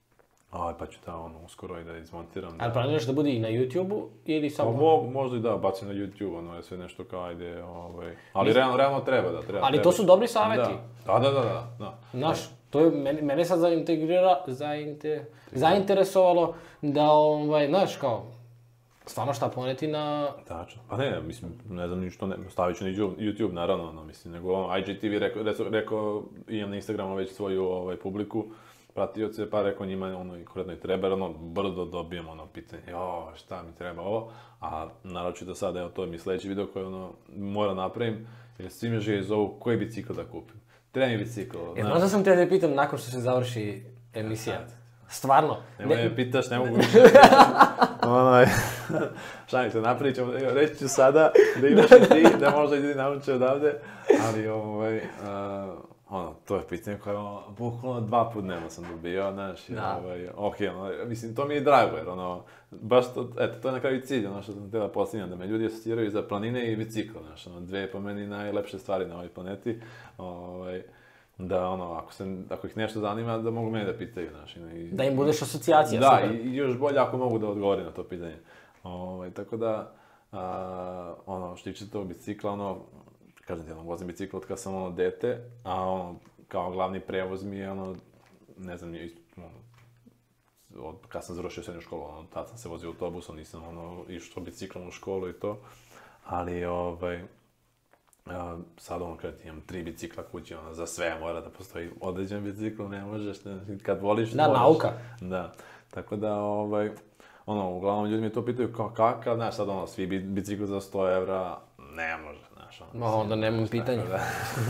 A, pa ću da, ono, uskoro i da izmontiram. Ali planiraš da bude i na YouTube-u ili Pa samo... mogu, možda i da, bacim na YouTube, ono je sve nešto kao, ajde, ovaj... Ali realno, realno treba da, treba. Ali treba. to su dobri saveti. Da, da, da, da, da. Znaš, to je mene, mene sad zaintegrira, zainte, zainteresovalo da, ovaj, znaš, kao, stvarno šta poneti na... Tačno. Pa ne, mislim, ne znam ništa, ne, stavit ću na YouTube, YouTube naravno, ono, mislim, nego ono, I G T V rekao, rekao, rekao, imam na Instagramu već svoju, ovaj, publiku, pratioce, pa rekao njima, ono, i konkretno i treba, jer ono, brdo dobijem, ono, pitanje, jo, šta mi treba ovo, a naročito sad, evo, to je mi sledeći video koji, ono, mora napravim, jer svi me žive zovu, koji bicikl da kupim. Treba mi bicikl, Jer znaš. možda sam te da pitam nakon što se završi emisija. Stvarno. Nemoj Ne- me pitaš, ne mogu više. Onaj, šalim se, napravit ćemo, evo, reći ću sada da imaš i ti, da možda i ti nauče odavde, ali ovaj, uh, ono, to je pitanje koje, ono, bukvalno dva put dnevno sam dobio, znaš, i, Da. ovaj, okej, ono, mislim, to mi je drago, jer ono, baš to, eto, to je na kraju cilj, ono što sam htjela postignati, da me ljudi asociraju za planine i bicikl, znaš, ono, dve po meni najlepše stvari na ovoj planeti, ovaj, da, ono, ako, se, ako ih nešto zanima, da mogu mene da pitaju, znaš, i, Da im budeš asocijacija. da, super. i, i još bolje ako mogu da odgovorim na to pitanje. Ovaj, tako da, a, ono, što tiče tog bicikla, ono, kažem ti, ono, vozim bicikl od kad sam, ono, dete, a, ono, kao glavni prevoz mi je, ono, ne znam, je, ono, od, kad sam završio srednju školu, ono, tad sam se vozio autobusom, nisam, ono, išao biciklom u školu i to, ali, ovaj, a, sad ono kad imam tri bicikla kući, ono, za sve mora da postoji određen bicikl, ne možeš, ne, kad voliš, Da, možeš. nauka. Da, tako da, ovaj, ono, uglavnom ljudi mi to pitaju kao kakav, znaš, sad ono, svi bi- bicikli za sto evra, ne može, znaš, ono. Ma, onda nemam pitanja. Da.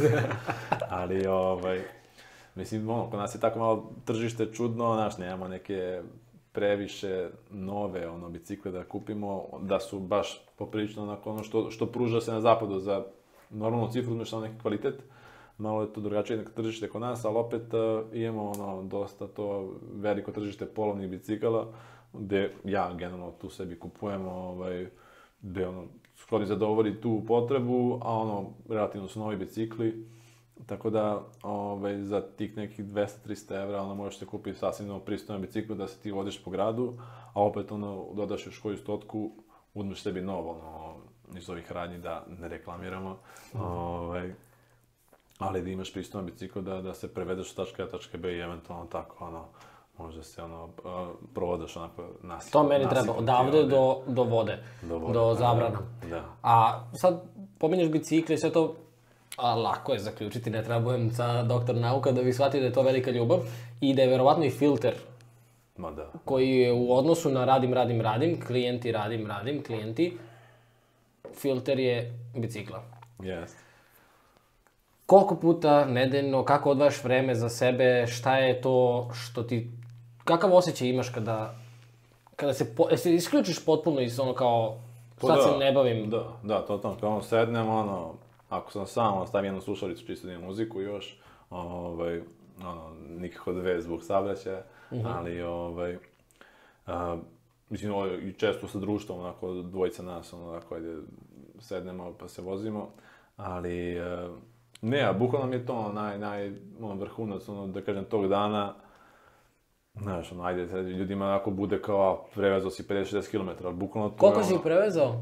Ali, ovaj, mislim, ono, kod nas je tako malo tržište čudno, znaš, nemamo neke previše nove, ono, bicikle da kupimo, da su baš poprilično onako ono što, što pruža se na zapadu za normalnu cifru, nešto neki kvalitet. Malo je to drugačije neko tržište kod nas, ali opet uh, imamo ono, dosta to veliko tržište polovnih bicikala, gde ja generalno tu sebi kupujem, ovaj, gde ono, skoro zadovolji tu potrebu, a ono, relativno su novi bicikli, tako da ovaj, za tih nekih dvesta do trista evra ono, možeš se kupiti sasvim ono, pristojan bicikl da se ti vodiš po gradu, a opet ono, dodaš još koju stotku, uzmeš sebi novo, ono, iz ovih radnji da ne reklamiramo, ovaj, ali da imaš pristojan bicikl da, da se prevedeš od tačke A do tačke B i eventualno tako, ono, možda se ono, uh, provodaš onako nasip. To meni treba, odavde do, do vode, do, vode, do zabrana. Da. A sad, pominješ bicikli, sve to, a lako je zaključiti, ne treba budem sa doktor nauka da bi shvatio da je to velika ljubav i da je verovatno i filter Ma da. koji je u odnosu na radim, radim, radim, klijenti, radim, radim, klijenti, filter je bicikla. Jest. Koliko puta nedeljno, kako odvajaš vreme za sebe, šta je to što ti, kakav osjećaj imaš kada, kada se, po, se isključiš potpuno iz ono kao, sad da, se ne bavim. Da, da, to tamo, kao ono sednem, ono, ako sam sam, stavim jednu slušalicu, čisto da muziku još, ovaj, ono, nikako dve zbog saobraćaja, mm-hmm. ali, ovaj, a, mislim, ovo, i često sa društvom, onako, dvojica nas, ono, onako, ajde, sednemo pa se vozimo, ali, a, ne, a bukvalno mi je to, ono, naj, naj, ono, vrhunac, ono, da kažem, tog dana, znaš, ono, ajde, ljudima onako bude kao, prevezao si pedeset šezdeset kilometara, ali bukvalno to Koliko je, si ono, prevezao?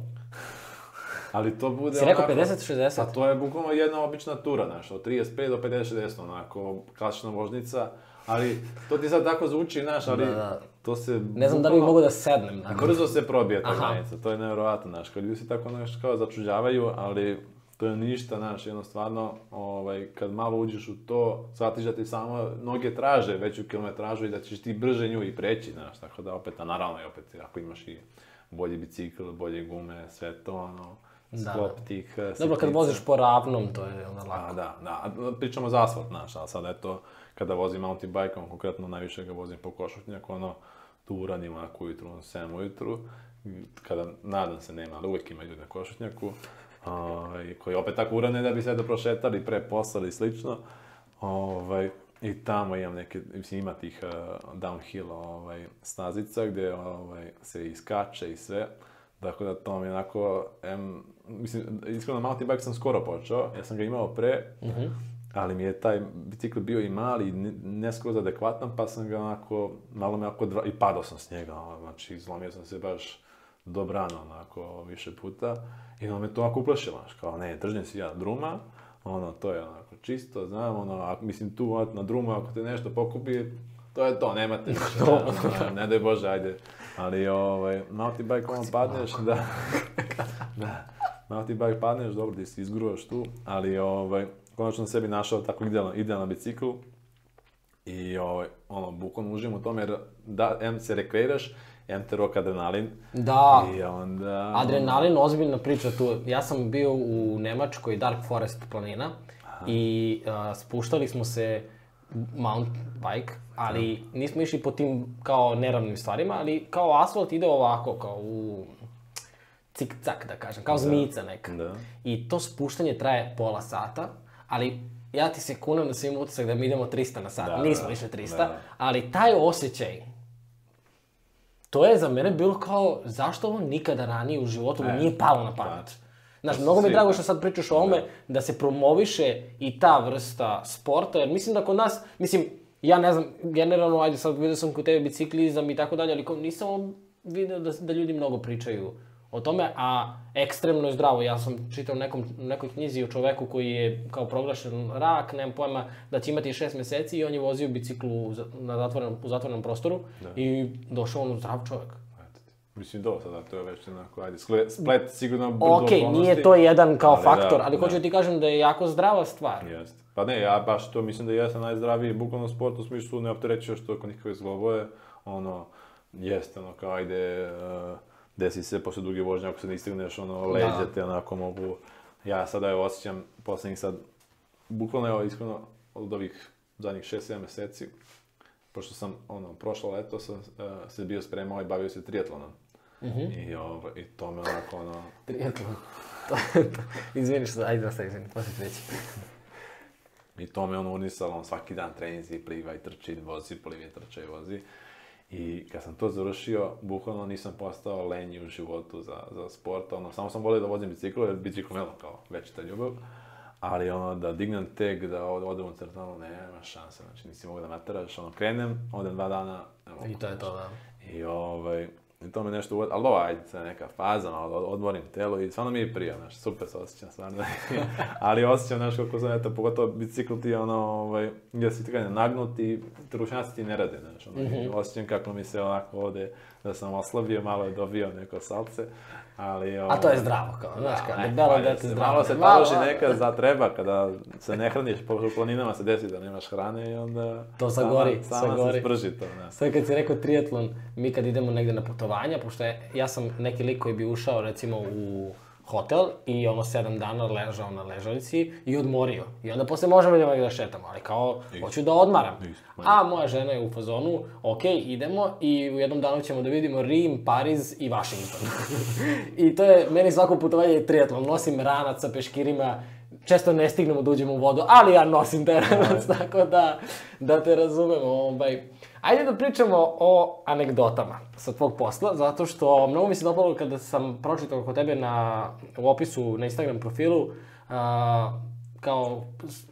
ali to bude Si rekao onako, pedeset šezdeset? Pa to je bukvalno jedna obična tura, znaš, od trideset pet do pedeset šezdeset, onako, klasična vožnica, ali to ti sad tako zvuči, znaš, ali Da, da. to se... Ne znam da li mogu da sednem. Nakon. Brzo se probije ta Aha. granica, to je nevjerovatno, znaš, kad ljudi se tako nešto kao začuđavaju, ali to je ništa, znaš, jedno stvarno, ovaj, kad malo uđeš u to, shvatiš da ti samo noge traže veću kilometražu i da ćeš ti brže nju i preći, znaš, tako da opet, a naravno i opet, ako imaš i bolji bicikl, bolje gume, sve to, ono, sklop Da. tih Dobro, sitnica. kad voziš po ravnom, to je onda lako. A, da, da, pričamo za asfalt, znaš, ali sad eto, kada vozim mountain bike-om, konkretno najviše ga vozim po Košutnjaku, ono, tu uranim onako ujutru, ono, sedam ujutru, kada, nadam se, nema, ali uvijek ima ljudi na Košutnjaku, ovaj, koji opet tako urane da bi se da prošetali pre posla i slično, ovaj, i tamo imam neke, mislim, ima tih uh, downhill ovaj, stazica gdje ovaj, se iskače i sve, tako da to mi je onako, em, mislim, iskreno mountain bike sam skoro počeo, ja sam ga imao pre, Mm-hmm. ali mi je taj bicikl bio i mali i ne skroz adekvatan, pa sam ga onako, malo me onako, dva, i padao sam s njega, ono, znači izlomio sam se baš dobrano, onako, više puta, i ono me to onako uplašilo, znaš, kao, ne, držim si ja druma, ono, to je onako čisto, znam, ono, a, mislim, tu na drumu, ako te nešto pokupi, to je to, nemate više, ne, ono, ne daj Bože, ajde, ali, ovaj, mountain bike, ono, padneš, da, da, mountain bike padneš, dobro, ti si izgruvaš tu, ali, ovaj, konačno sebi našao tako idealan, idealan bicikl i ovaj, ono, bukvalno uživam u tome jer da, em se rekreiraš, em te roka adrenalin. Da, I onda... adrenalin, ozbiljna priča tu. Ja sam bio u Nemačkoj, Dark Forest planina, aha, i uh, spuštali smo se mountain bike, ali nismo išli po tim kao neravnim stvarima, ali kao asfalt ide ovako, kao u cik-cak, da kažem, kao zmijica neka. Da. I to spuštanje traje pola sata, ali ja ti se kunem da sam imao utisak da mi idemo trista na sat. Da, Nismo da, išli trista, da, da. ali taj osjećaj, to je za mene bilo kao, zašto ovo nikada ranije u životu mi E, nije palo na pamet. da. Znaš, To mnogo mi je svi- drago što sad pričaš o ovome, da se promoviše i ta vrsta sporta, jer mislim da kod nas, mislim, ja ne znam, generalno, ajde sad vidio sam kod tebe biciklizam i tako dalje, ali kao nisam vidio da, da ljudi mnogo pričaju o tome, a ekstremno je zdravo. Ja sam čitao nekom, nekoj knjizi o čoveku koji je kao proglašen rak, nemam pojma, da će imati šest meseci i on je vozio biciklu u, za- na zatvorenom, u zatvorenom prostoru i došao on zdrav čovek. Eto ti. Mislim, do sada, to je već onako, ajde, skle- splet sigurno brzo Okej, okolnosti. nije to jedan kao ali faktor, da, ali hoću da. da ti kažem da je jako zdrava stvar. Jeste. Pa ne, ja baš to mislim da jesam najzdraviji bukvalno sport u smislu ne opterećuješ to oko nikakve zgloboje, ono, jeste ono kao ajde, uh, desi se posle duge vožnje ako se ne istigneš, ono, leđa te onako mogu, ja sada evo osjećam poslednjih sad, bukvalno evo iskreno od ovih zadnjih šest sedam meseci, pošto sam, ono, prošlo leto sam uh, se bio spremao i bavio se triatlonom. Mhm. I, ovo, I to me onako, ono, Triatlon. Izvini što, ajde da se izvini, poslije ti reći. I to me ono unisalo, on svaki dan treninzi, pliva i trči, vozi, pliva i trče i vozi. I kad sam to završio, bukvalno nisam postao lenji u životu za, za sport, ono, samo sam volio da vozim bicikl, jer bicikl je kao večita ljubav. Ali ono, da dignem teg, da od- odem u crtanu, nema šanse, znači nisi mogu da nateraš, ono, krenem, odem dva dana, ne mogu, I to je to, da. I ovaj, i to me nešto uvod, ali ovo, ajde, sad neka faza, malo odmorim telo i stvarno mi je prija, znaš, super se osjećam, stvarno. Ali osjećam, znaš, kako sam, eto, pogotovo bicikl ti je ono, ovaj, gdje si tako nagnut i trušnjaci ti ne rade, znaš, ono, mm-hmm. osjećam kako mi se onako ovdje, da sam oslabio, malo je dobio neko salce, ali... O, a to je zdravo, kao, znaš, kao, debelo dete zdravo. Malo se taloži neka za treba, kada se ne hraniš, po planinama se desi da nemaš hrane i onda... To sagori, sama, sama sagori. se sprži to, ne. Sad kad si rekao triatlon, mi kad idemo negde na putovanja, pošto je, ja sam neki lik koji bi ušao, recimo, u hotel i ono sedam dana ležao na ležalici i odmorio. I onda posle možemo idemo da šetamo, ali kao, Isto. hoću da odmaram. Isto. A moja žena je u fazonu, ok, idemo i u jednom danu ćemo da vidimo Rim, Pariz i Washington. I to je, meni svako putovanje je triatlon. Nosim ranac sa peškirima, često ne stignemo da uđemo u vodu, ali ja nosim taj ranac, tako da, da te razumemo. Ovaj. Ajde da pričamo o anegdotama sa tvog posla, zato što mnogo mi se dopalo kada sam pročitao kod tebe na, u opisu na Instagram profilu, a, kao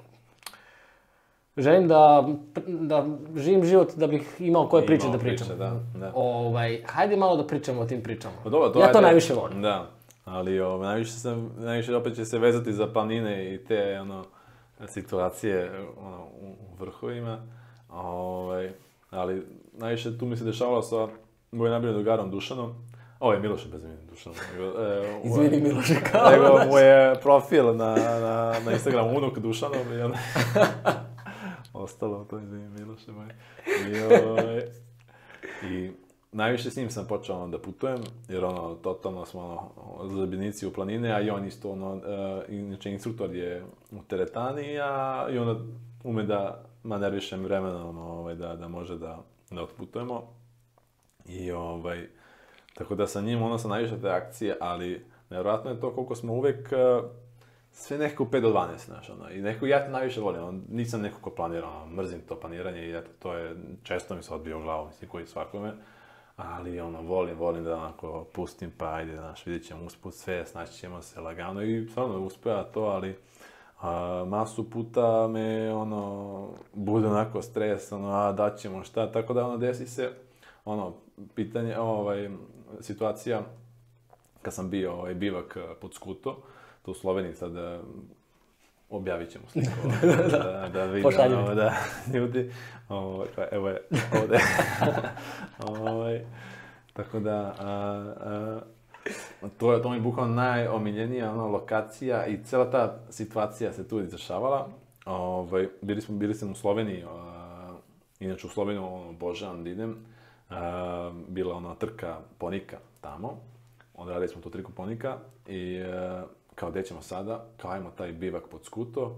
želim da, da živim život da bih imao koje priče da pričam. Priče, da, da. Ovaj, hajde malo da pričamo o tim pričama. Pa dobro, to ja ajde, to najviše volim. Da, ali o, najviše, sam, najviše opet će se vezati za planine i te ono, situacije ono, u vrhovima. Ovaj, ali najviše tu mi se dešavalo sa mojim najboljim drugarom Dušanom. Ovo je Miloše, bez imena Dušan. E, Izvini Miloše, kao nego mu je profil na, na, na Instagramu unuk Dušanom i on... Ostalo to, izvini Miloše moj. I, ovaj, i najviše s njim sam počeo da putujem, jer ono, totalno smo ono, zaljubljenici u planine, a i on isto, ono, uh, inače instruktor je u teretani, a i onda ume da manervišem vremenom ovaj, da, da može da, da otputujemo. I ovaj, tako da sa njim ono sam najviše te akcije, ali nevjerojatno je to koliko smo uvek uh, sve nekako pet do dvanaest, znaš, ono, i nekako ja to najviše volim, ono, nisam neko ko planira, ono, mrzim to planiranje i eto, to je, često mi se odbija u glavu, mislim, koji svakome, ali ono, volim, volim da onako pustim, pa ajde, znaš, vidjet ćemo usput sve, snaći ćemo se lagano i stvarno uspeva to, ali a, masu puta me, ono, bude onako stres, ono, a daćemo šta, tako da, ono, desi se, ono, pitanje, ovaj, situacija, kad sam bio, ovaj, bivak pod Skuto, tu u Sloveniji, sad da objavit ćemo sliku, da, da, da vidimo, ovo, da, ljudi, ovo, evo je, ovdje, ovaj, tako da, a, a, to, je, to mi je bukvalno najomiljenija ono, lokacija i cijela ta situacija se tu izrašavala, ovaj, bili smo, bili smo u Sloveniji, a, inače u Sloveniju, ono, obožavam da idem, a, bila ona trka ponika tamo, odradili smo tu triku ponika i a, kao gdje ćemo sada, kao ajmo taj bivak pod Skuto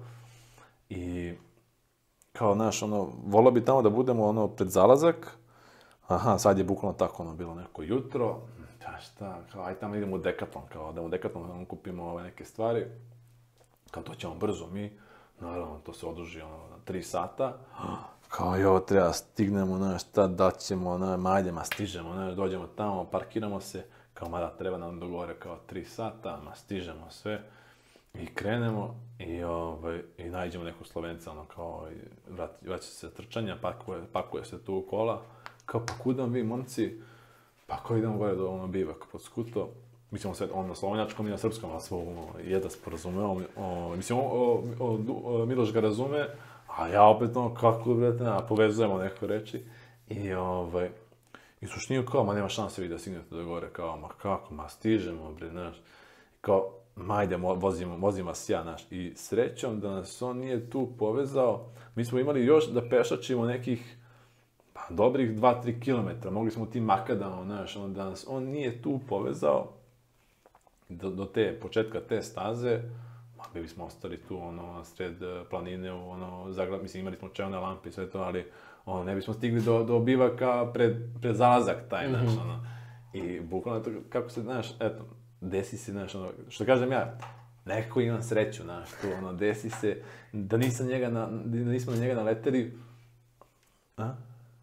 i kao naš, ono, volio bi tamo da budemo, ono, pred zalazak, aha, sad je bukvalno tako, ono, bilo neko jutro, da šta, kao, aj tamo idemo u Decathlon, kao, da u Decathlon ono, kupimo ove neke stvari, kao, to ćemo brzo mi, naravno, to se oduži, ono, na tri sata, kao, jo, treba, stignemo, znaš, šta daćemo, na majdema, stižemo, znaš, dođemo tamo, parkiramo se, kao, mada treba nam dogovore kao tri sata, ma stižemo sve i krenemo i, ovaj, i nađemo nekog Slovenca, ono kao, vrati, vraća se trčanja, pakuje, pakuje se tu u kola, kao, pa kudam vi, momci, pa kao idemo gore do ono bivak pod Skuto, mi ćemo sve, on na slovenjačkom i na srpskom, ali smo ono, jedva sporazumeo, o, mislim, o, o, o, o, Miloš ga razume, a ja opet ono, kako, brate, na, povezujemo neko reči i, ovaj, i suštinu kao, ma nema šanse vi da stignete do gore, kao, ma kako, ma stižemo, bre, znaš. Kao, ma ajde, vozimo, vozimo vas ja, znaš. I srećom da nas on nije tu povezao, mi smo imali još da pešačimo nekih, pa, dobrih dva do tri kilometra, mogli smo tim makadama, znaš, on, da nas on nije tu povezao do, do te, početka te staze, ma, bi smo ostali tu, ono, sred planine, ono, zagrad, mislim, imali smo čevne lampe i sve to, ali ono, ne bismo stigli do, do bivaka pred, pred zalazak taj, mm-hmm. znaš, ono. I bukvalno to, kako se, znaš, eto, desi se, znaš, ono, što kažem ja, nekako imam sreću, znaš, tu, ono, desi se, da nisam njega na, da nismo na njega naleteli, a?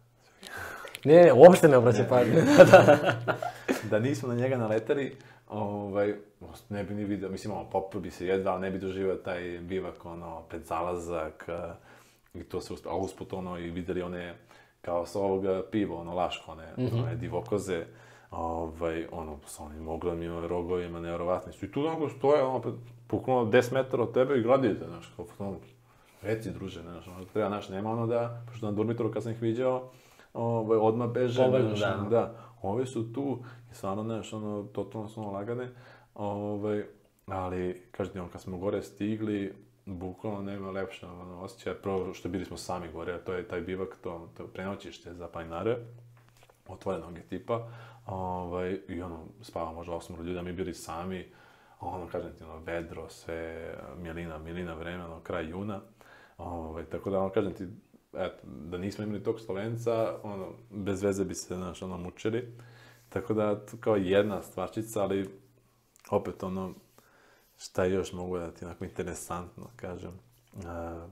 Ne, ne, uopšte ne obraća pažnju. Da nismo na njega naleteli, ovaj, ne bi ni vidio, mislim, ono, popio bi se jedva, ali ne bi doživio taj bivak, ono, pred zalazak, i to se uspio, a usput ono i vidjeli one, kao sa ovoga piva, ono, Laško, one, mm-hmm. one divokoze, ovaj, ono, sa onim ogromnim rogovima, nevjerovatni su. I tu onako stoje, ono, puknulo deset metara od tebe i gledaju te, znaš, kao, ono, reci, druže, znaš, ono, treba, znaš, nema ono da, pošto na Durmitoru kad sam ih viđao, ovaj, odmah beže, Pobegnu, znaš, da. ono, da, ovi su tu i stvarno, znaš, ono, totalno su ono lagane, ovaj, ali, kažete, ono, kad smo gore stigli, bukvalno nema lepše ono, osjećaja, prvo što bili smo sami gore, a to je taj bivak, to, to prenoćište za planinare, otvorenog je tipa, ovaj, i ono, spava možda osmoro ljudi, a mi bili sami, ono, kažem ti, ono, vedro, sve, milina, milina vreme, ono, kraj juna, ovaj, tako da, ono, kažem ti, eto, da nismo imali tog Slovenca, ono, bez veze bi se, znaš, ono, mučili, tako da, to kao jedna stvarčica, ali, opet, ono, šta još mogu da ti onako interesantno kažem. Uh,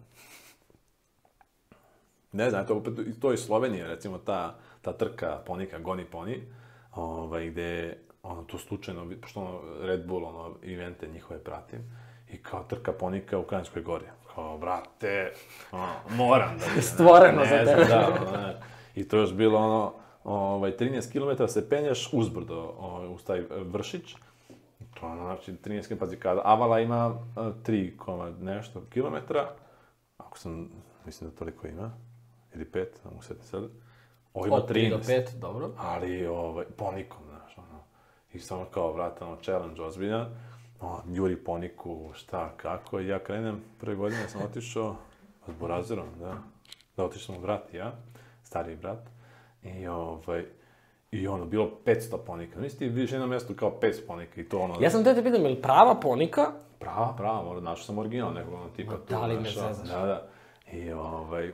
ne znam, to, opet, to je Slovenija, recimo ta, ta trka Ponika, Goni Poni, ovaj, gde ono, to slučajno, pošto ono, Red Bull, ono, evente njihove pratim, i kao trka Ponika u Kranjskoj Gori. Kao, brate, ono, moram da vidim. Stvoreno za tebe. Da, ono, ne. I to je još bilo ono, ovaj, trinaest kilometara se penjaš uzbrdo ovaj, uz taj Vršić. To ono, znači, trinaest kilometara, pazi, kada Avala ima tri koma nešto kilometra, ako sam, mislim da toliko ima, ili pet, ne mogu se sad, ovo ima Od tri do trinaest. pet, dobro. Ali, ovaj, Ponikom, znaš, ono, i samo kao, vrata, ono, challenge ozbiljan, ono, juri Poniku, šta, kako, i ja krenem, prve godine sam otišao s Borazerom, da, da otišao sam brat i ja, stariji brat, i ovaj, i ono, bilo petsto Ponika. Nisi ti vidiš jedno mjesto kao petsto Ponika i to ono... Ja sam te te pitam, je li prava Ponika? Prava, prava, možda našao sam original nekog ono tipa tu. da li me našao. zezaš? Da, da. I ovaj,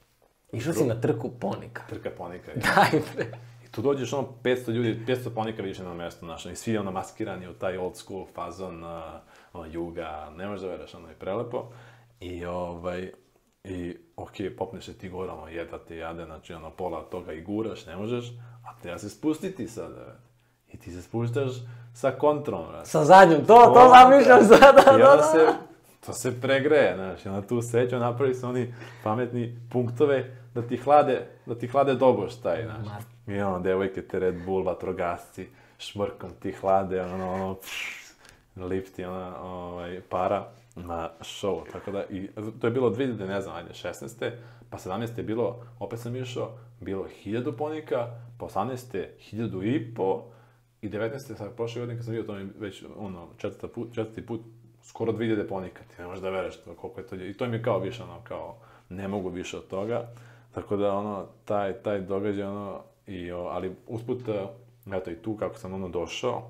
Išao si na trku Ponika. trka Ponika. I, Daj bre. I tu dođeš ono petsto ljudi, petsto Ponika vidiš na jedno mjesto, znaš, i svi ono maskirani u taj old school fazon, uh, ono, juga, ne možeš da veruješ, ono je prelepo. I ovaj, i okej, popneš se ti gore, ono, jedva ti jade, znači ono, pola od toga i guraš, ne možeš, a treba se spustiti sad, bre. I ti se spuštaš sa kontrom, bre. Sa zadnjom, to, to zamišljam sada, da, I da, onda da. se, to se pregreje, znaš, i onda tu sreću napravi se oni pametni punktove da ti hlade, da ti hlade doboš taj, znaš. Ma. I ono, devojke te Red Bull, vatrogasci, šmrkom ti hlade, ono, ono, pff, lifti, ona, ovaj, para na show, tako da, i to je bilo dvije hiljade, ne znam, ajde, šesnaeste, pa sedamnaeste je bilo, opet sam išao, bilo hiljadu Ponika, pa osamnaeste hiljadu i po, i devetnaeste sad prošle godine kad sam vidio, to mi već, ono, četvrti put, četvrti put, skoro dvije hiljade Ponika, ti ne možeš da veruješ to, koliko je to, i to mi je kao više, ono, kao, ne mogu više od toga, tako da, ono, taj, taj događaj, ono, i, o, ali usput, eto, i tu kako sam, ono, došao,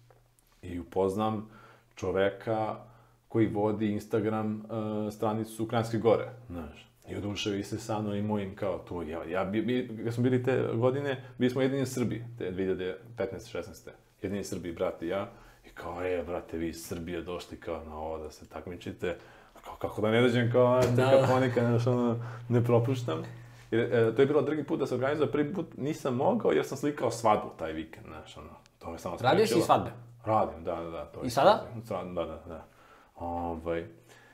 i upoznam čoveka koji vodi Instagram uh, stranicu Kranjske Gore, znaš. I oduševi se sa mnom i mojim kao tu, ja, ja bi, bi, kad smo bili te godine, bili smo jedini Srbi, te dvije hiljade petnaeste šesnaeste jedini Srbi, brat i ja, i kao, e, brate, vi iz Srbije došli kao na ovo da se takmičite, kao, kako da ne dođem kao, neka Ponika, znaš, ono, ne propuštam. Jer, e, to je bilo drugi put da se organizuje, prvi put nisam mogao jer sam slikao svadbu taj vikend, znaš, ono, to me samo sprečilo. Radiš i svadbe? Radim, da, da, da. To I je sada? Da, da, da. Ovaj,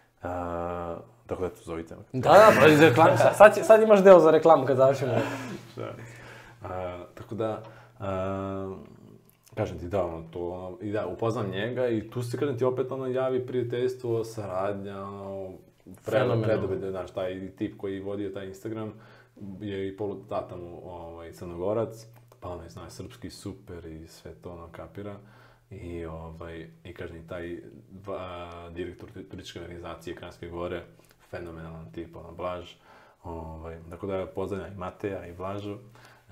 a, tako da, eto, zovite me. Da, da, pa iz reklame, sad, će- sad imaš deo za reklamu kad završimo. Da. A, tako da, a, kažem ti da, ono, to, ono, i da, upoznam njega i tu se, kažem ti, opet, ono, javi prijateljstvo, saradnja, ono, pre, Fenomenalno. predobede, znaš, taj tip koji vodio taj Instagram je i polutata mu, ovaj, Crnogorac, pa ono, zna srpski super i sve to, ono, kapira. I, ovaj, i kažem, i taj va, direktor turističke organizacije Kranjske Gore, fenomenalan tip, ono, Blaž. Ovaj, tako da pozdravljam i Mateja i Blažu. E,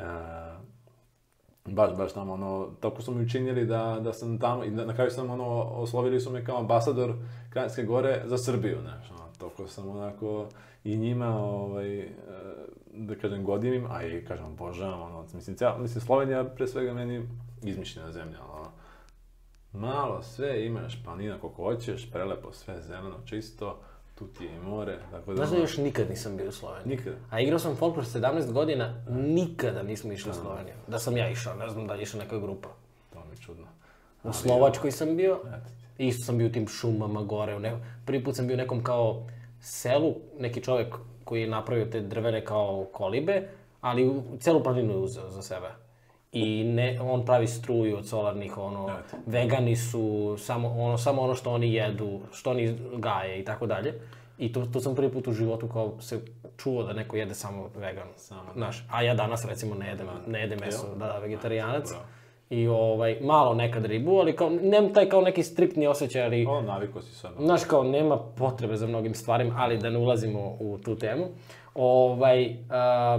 baš, baš tamo, ono, tako su mi učinili da, da sam tamo, i na kraju sam, ono, oslovili su me kao ambasador Kranjske Gore za Srbiju, znaš, ono, toliko sam onako i njima, ovaj, e, da kažem, godim, a i, kažem, obožavam, ono, mislim, cijela, mislim, Slovenija, pre svega, meni izmišljena zemlja, ono, malo sve imaš, planina koliko hoćeš, prelepo, sve zeleno, čisto, tu ti je i more, tako da... Znaš da ono, još nikad nisam bio u Sloveniji? Nikad. A igrao sam folklor sedamnaest godina, nikada nismo išli u Sloveniju. Da sam ja išao, ne znam da li je išla neka grupa. To mi je čudno. U Slovačkoj sam bio, Eto ti. isto sam bio u tim šumama gore, u ne... prvi put sam bio u nekom kao selu, neki čovjek koji je napravio te drvene kao kolibe, ali u celu planinu je uzeo za sebe. i ne, on pravi struju od solarnih, ono, Eto. vegani su, samo ono, samo ono što oni jedu, što oni gaje i tako dalje. I to, to sam prvi put u životu kao se čuo da neko jede samo vegan. Samo. Znaš, a ja danas recimo ne jedem, ne jedem meso, Jel? da, da, vegetarijanac. Bravo. I ovaj, malo nekad ribu, ali kao, nemam taj kao neki striktni osjećaj, ali... O, naviko si sad. Znaš, kao, nema potrebe za mnogim stvarima, ali da ne ulazimo u tu temu. Ovaj, a,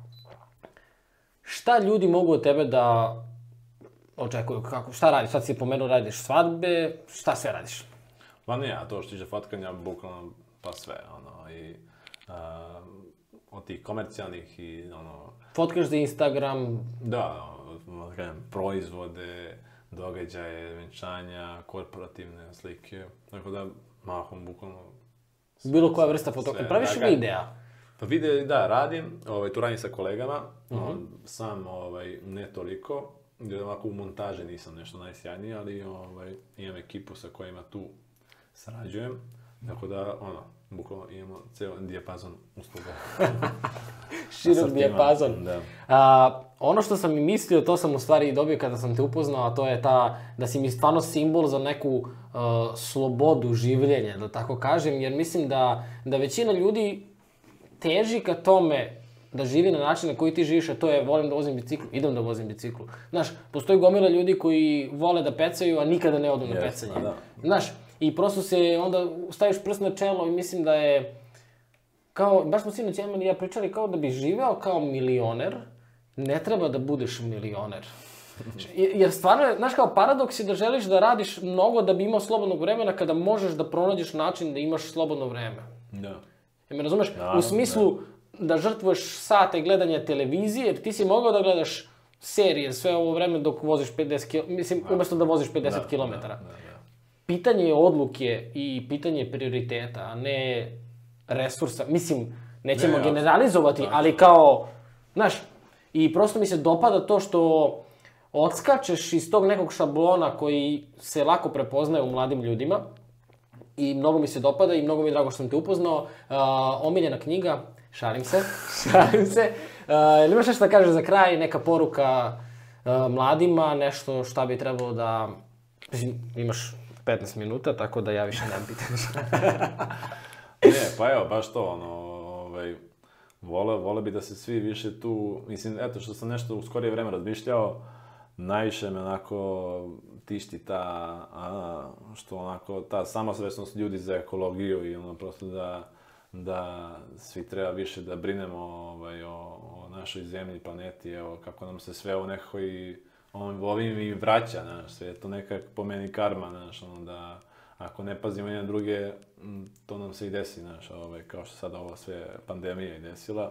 šta ljudi mogu od tebe da očekuju? Kako, šta radiš? Sad si pomenuo, radiš svadbe, šta sve radiš? Pa nije, a to što tiče fotkanja, bukvalno pa sve, ono, i a, od tih komercijalnih i ono... Fotkaš za Instagram? Da, ono, da kažem, proizvode, događaje, venčanja, korporativne slike, tako da mahom, bukvalno... Bilo koja vrsta fotografije. Praviš da, videa? Pa vide, da, radim, ovaj, tu radim sa kolegama, Uh-huh. on, sam ovaj, ne toliko, jer ovako u montaži nisam nešto najsjajniji, ali ovaj, imam ekipu sa kojima tu sarađujem, tako da, ono, bukvalno imamo ceo dijapazon usluga. Širok dijapazon. Da. A, ono što sam i mislio, to sam u stvari i dobio kada sam te upoznao, a to je ta, da si mi stvarno simbol za neku uh, slobodu življenja, da tako kažem, jer mislim da, da većina ljudi teži ka tome da živi na način na koji ti živiš, a to je volim da vozim biciklu, idem da vozim biciklu. Znaš, postoji gomila ljudi koji vole da pecaju, a nikada ne odu na Yes, pecanje. da. Znaš, i prosto se onda staviš prst na čelo i mislim da je, kao, baš smo sinoć Emil i ja pričali, kao da bi živeo kao milioner, ne treba da budeš milioner. Jer stvarno je, znaš, kao paradoks je da želiš da radiš mnogo da bi imao slobodnog vremena kada možeš da pronađeš način da imaš slobodno vreme. Da. Jel me razumeš? Naravno, U smislu da žrtvuješ sate gledanja televizije, jer ti si mogao da gledaš serije sve ovo vreme dok voziš pedeset kilometara, mislim, umjesto da voziš pedeset Da, kilometara. da, da, da. Pitanje je odluke i pitanje je prioriteta, a ne resursa. Mislim, nećemo Ne, generalizovati, apsolutno. ali kao, znaš, i prosto mi se dopada to što odskačeš iz tog nekog šablona koji se lako prepoznaje u mladim ljudima. I mnogo mi se dopada i mnogo mi je drago što sam te upoznao. Uh, omiljena knjiga, šalim se, šalim se. Uh, ili imaš nešto da kažeš za kraj, neka poruka uh, mladima, nešto šta bi trebalo da... Mislim, imaš petnaest minuta, tako da ja više nemam pitanja. Ne, pa evo, baš to, ono, ovaj, vole, vole bi da se svi više tu, mislim, eto, što sam nešto u skorije vreme razmišljao, najviše me onako tišti ta, a, što onako, ta samosvesnost ljudi za ekologiju i ono, prosto da, da svi treba više da brinemo ovaj, o, o našoj zemlji, planeti, evo, kako nam se sve ovo nekako i on, ovim i vraća, znaš, sve je to nekak po meni karma, znaš, ono, da ako ne pazimo jedne druge, m, to nam se i desi, znaš, ovaj, kao što sada ova sve pandemija i desila,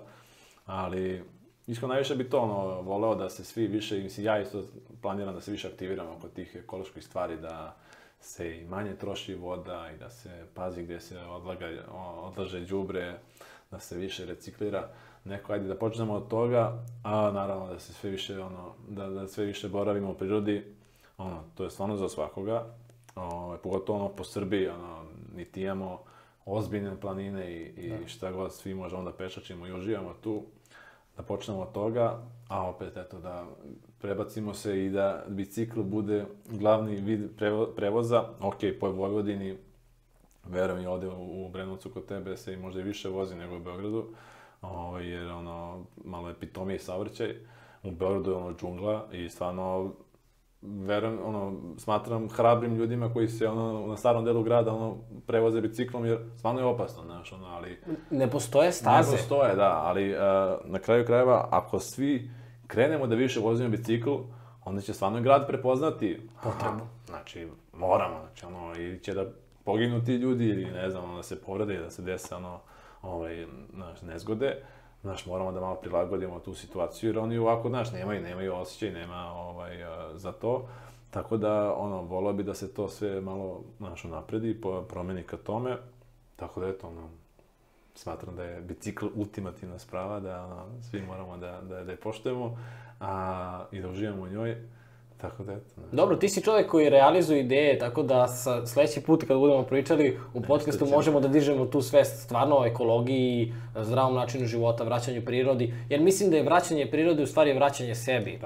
ali iskreno najviše bi to, ono, voleo da se svi više, mislim, ja isto planiram da se više aktiviram oko tih ekoloških stvari, da se i manje troši voda i da se pazi gdje se odlaga, odlaže đubre, da se više reciklira. Neko, ajde da počnemo od toga, a naravno da se sve više, ono, da, da sve više boravimo u prirodi, ono, to je stvarno za svakoga, o, pogotovo ono po Srbiji, ono, niti imamo ozbiljne planine i, i šta god, svi možemo da pešačimo i uživamo tu, da počnemo od toga, a opet eto da prebacimo se i da bicikl bude glavni vid prevo, prevoza, ok, po Vojvodini, verujem i ovdje u, u Brenovcu kod tebe se i možda i više vozi nego u Beogradu, o, jer ono, malo je pitomiji saobraćaj, u Beogradu je ono džungla i stvarno verujem, ono, smatram hrabrim ljudima koji se ono, na starom delu grada ono, prevoze biciklom jer stvarno je opasno, znaš, ono, ali... Ne postoje staze. Ne postoje, da, ali uh, na kraju krajeva, ako svi krenemo da više vozimo bicikl, onda će stvarno i grad prepoznati potrebu. Znači, moramo, znači, ono, ili će da poginu ti ljudi, ili ne znam, ono, da se povrede, da se dese, ono, ovaj, znaš, nezgode. Znaš, moramo da malo prilagodimo tu situaciju, jer oni ovako, znaš, nemaju, nemaju osjećaj, nema, ovaj, uh, za to. Tako da, ono, volio bi da se to sve malo, znaš, napredi, promeni ka tome. Tako da, eto, ono, smatram da je bicikl ultimativna sprava, da ono, svi moramo da, da, da je poštujemo a, i da uživamo u njoj. Tako da, eto. Znači. Dobro, ti si čovjek koji realizuje ideje, tako da sa sljedeći put kad budemo pričali u podcastu možemo da dižemo tu svest stvarno o ekologiji, zdravom načinu života, vraćanju prirodi, jer mislim da je vraćanje prirodi u stvari vraćanje sebi. Da.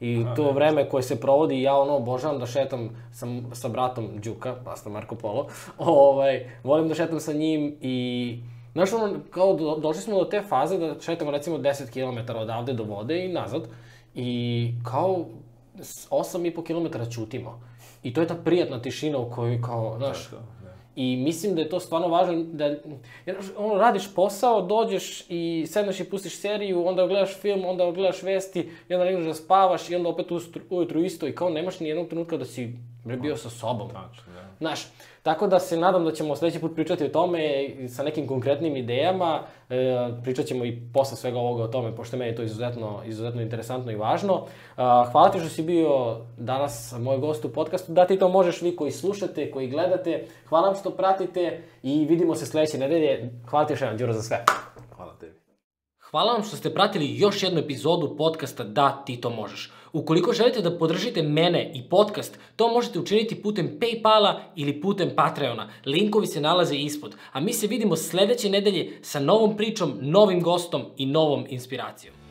I to vreme koje se provodi, ja ono obožavam da šetam sa, sa bratom Đuka, pasta Marko Polo, ovaj, volim da šetam sa njim i znaš ono, kao do, došli smo do te faze da šetamo recimo deset kilometara odavde do vode i nazad i kao osam i po kilometara ćutimo. I to je ta prijatna tišina u kojoj kao, znaš, i mislim da je to stvarno važno, da jer, ono, radiš posao, dođeš i sedneš i pustiš seriju, onda gledaš film, onda gledaš vesti, i onda legneš da spavaš i onda opet ujutru isto i kao nemaš ni jednog trenutka da si bio sa sobom. Znaš, tako da se nadam da ćemo sljedeći put pričati o tome sa nekim konkretnim idejama, e, pričat ćemo i posle svega ovoga o tome, pošto meni je to izuzetno, izuzetno interesantno i važno. E, hvala ti što si bio danas moj gost u podcastu, da ti to možeš vi koji slušate, koji gledate, hvala vam što pratite i vidimo se sljedeće nedelje. Hvala ti još jedan, Đuro, za sve. Hvala tebi. Hvala vam što ste pratili još jednu epizodu podcasta Da, ti to možeš. Ukoliko želite da podržite mene i podcast, to možete učiniti putem PayPala ili putem Patreona. Linkovi se nalaze ispod. A mi se vidimo sljedeće nedelje sa novom pričom, novim gostom i novom inspiracijom.